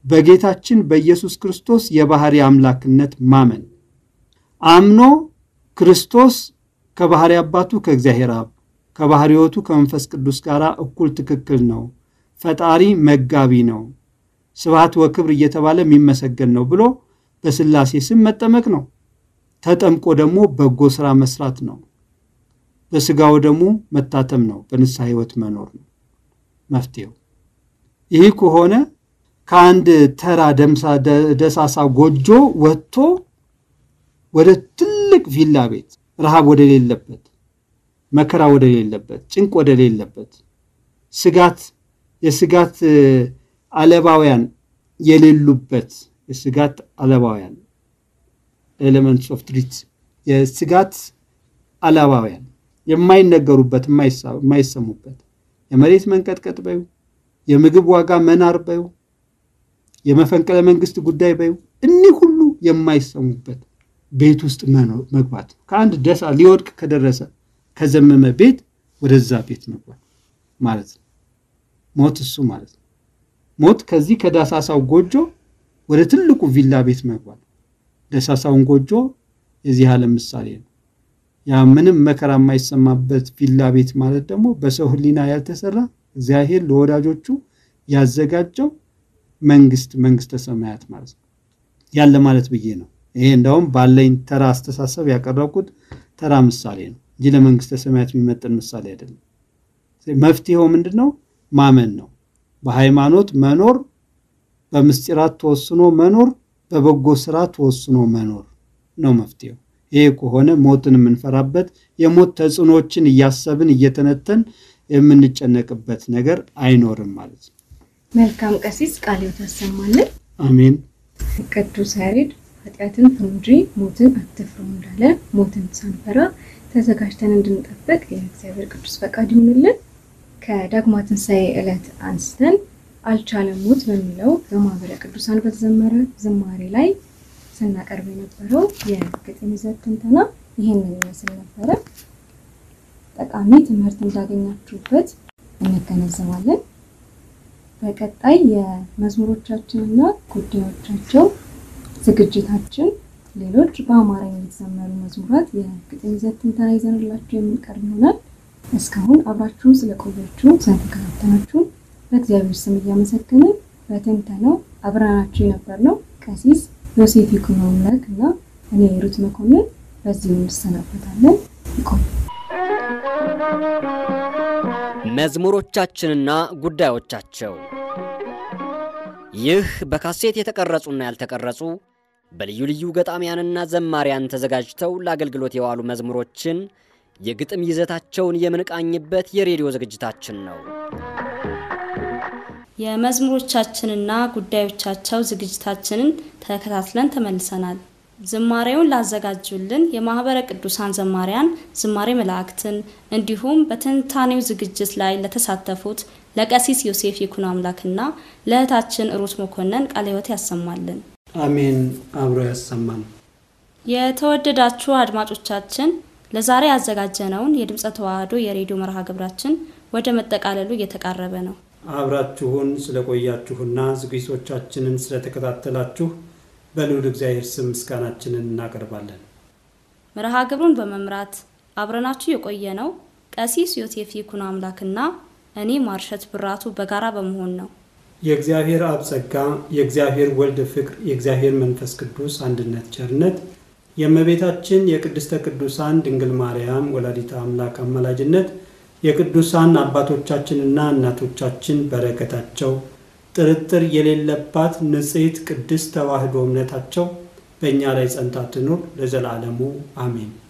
Speaker 3: በጌታችን በኢየሱስ ክርስቶስ የባህሪ አምላክነት ማመን፣ አምኖ ክርስቶስ ከባህሪ አባቱ ከእግዚአብሔር አብ ከባህሪዎቱ ከመንፈስ ቅዱስ ጋር እኩል ትክክል ነው ፈጣሪ መጋቢ ነው ስብሐት ወክብር እየተባለ የሚመሰገን ነው ብሎ በስላሴ ስም መጠመቅ ነው ተጠምቆ ደግሞ በጎ ስራ መስራት ነው በስጋው ደግሞ መታተም ነው በንስሐ ህይወት መኖር ነው መፍትሄው ይሄ ከሆነ ከአንድ ተራ ደምሳ ደሳሳ ጎጆ ወጥቶ ወደ ትልቅ ቪላ ቤት ረሃብ ወደ ሌለበት መከራ ወደ ሌለበት ጭንቅ ወደ ሌለበት ስጋት የስጋት አለባውያን የሌሉበት የስጋት አለባውያን ኤሌመንትስ ኦፍ ትሪት የስጋት አለባውያን የማይነገሩበት የማይሰሙበት የመሬት መንቀጥቀጥ በዩ የምግብ ዋጋ መናር በዩ የመፈንቅለ መንግስት ጉዳይ በዩ እኒ ሁሉ የማይሰሙበት ቤት ውስጥ መኖር መግባት ከአንድ ደሳ ሊወድቅ ከደረሰ ከዘመመ ቤት ወደዛ ቤት መግባት ማለት ነው ሞት እሱ ማለት ነው ሞት ከዚህ ከዳሳሳው ጎጆ ወደ ትልቁ ቪላ ቤት መግባት ደሳሳውን ጎጆ የዚህ ዓለም ምሳሌ ነው ያ ምንም መከራ የማይሰማበት ቪላ ቤት ማለት ደግሞ በሰው ህሊና ያልተሰራ እግዚአብሔር ለወዳጆቹ ያዘጋጀው መንግስት መንግስተ ሰማያት ማለት ነው ያለ ማለት ብዬ ነው ይሄ እንደውም ባለኝ ተራ አስተሳሰብ ያቀረብኩት ተራ ምሳሌ ነው እንጂ ለመንግስተ ሰማያት የሚመጥን ምሳሌ አይደለም መፍትሄው ምንድነው ማመን ነው በሃይማኖት መኖር በምስጢራት ተወስኖ መኖር በበጎ ስራ ተወስኖ መኖር ነው መፍትሄው ይሄ ከሆነ ሞትን የምንፈራበት የሞት ተጽኖችን እያሰብን እየተነተን የምንጨነቅበት ነገር አይኖርም ማለት ነው
Speaker 8: መልካም ቀሲስ ቃልዎት ያሰማልን
Speaker 3: አሜን
Speaker 8: ቅዱስ ያሬድ ኃጢአትን ፍሩ እንጂ ሞትን አትፍሩ እንዳለ ሞትን ሳንፈራ ተዘጋጅተን እንድንጠብቅ የእግዚአብሔር ቅዱስ ፈቃድ ይሁንልን ከዳግማ ትንሣኤ ዕለት አንስተን አልቻለም ሞት በሚለው በማህበረ ቅዱሳን በተዘመረ ዝማሬ ላይ ስናቀርብ የነበረው የግጥም ይዘት ትንተና ይሄንን ይመስል ነበረ ጠቃሚ ትምህርት እንዳገኛችሁበት እንገነዘባለን በቀጣይ የመዝሙሮቻችንና ጉዳዮቻቸው ዝግጅታችን ሌሎች በአማርኛ የተዘመሩ መዝሙራት የግጥም ይዘት ትንተና ይዘንላችሁ የምንቀርብ ይሆናል እስካሁን አብራችሁን ስለቆያችሁ ስለተከታተላችሁ በእግዚአብሔር ስም እያመሰገንን በትንተናው አብራናችሁ የነበርነው ቀሲስ ዮሴፍ ይኩኖ አምላክና እኔ ሩት መኮንን በዚህ እንሰናበታለን ይቆይ
Speaker 7: መዝሙሮቻችንና ጉዳዮቻቸው ይህ በካሴት የተቀረጹና ያልተቀረጹ በልዩ ልዩ ገጣሚያንና ዘማሪያን ተዘጋጅተው ለአገልግሎት የዋሉ መዝሙሮችን የግጥም ይዘታቸውን የምንቃኝበት የሬዲዮ ዝግጅታችን ነው
Speaker 4: የመዝሙሮቻችንና ጉዳዮቻቸው ዝግጅታችንን ተከታትለን ተመልሰናል ዝማሬውን ላዘጋጁልን የማህበረ ቅዱሳን ዘማሪያን ዝማሬ መላእክትን እንዲሁም በትንታኔው ዝግጅት ላይ ለተሳተፉት ለቀሲስ ዮሴፍ ይኩኖ አምላክና ለእህታችን ሩት መኮንን ቃለ ሕይወት ያሰማልን
Speaker 3: አሜን አብሮ ያሰማን
Speaker 4: የተወደዳችሁ አድማጮቻችን ለዛሬ ያዘጋጀነውን የድምጸ ተዋህዶ የሬዲዮ መርሃ ግብራችን ወደ መጠቃለሉ እየተቃረበ ነው
Speaker 2: አብራችሁን ስለቆያችሁና ዝግጅቶቻችንን ስለተከታተላችሁ በልዑል እግዚአብሔር ስም ምስጋናችንን እናቀርባለን
Speaker 4: መርሃ ግብሩን በመምራት አብረናችሁ የቆየነው ቀሲስ ዮሴፍ ይኩኖ አምላክና እኔ ማርሸት ብራቱ በጋራ በመሆን ነው
Speaker 2: የእግዚአብሔር አብ ጸጋ የእግዚአብሔር ወልድ ፍቅር የእግዚአብሔር መንፈስ ቅዱስ አንድነት ቸርነት የእመቤታችን የቅድስተ ቅዱሳን ድንግል ማርያም ወላዲተ አምላክ አማላጅነት የቅዱሳን አባቶቻችንና እናቶቻችን በረከታቸው ጥርጥር የሌለባት ንጽሕት ቅድስት ተዋህዶ እምነታቸው በእኛ ላይ ጸንታ ትኑር ለዘላለሙ አሜን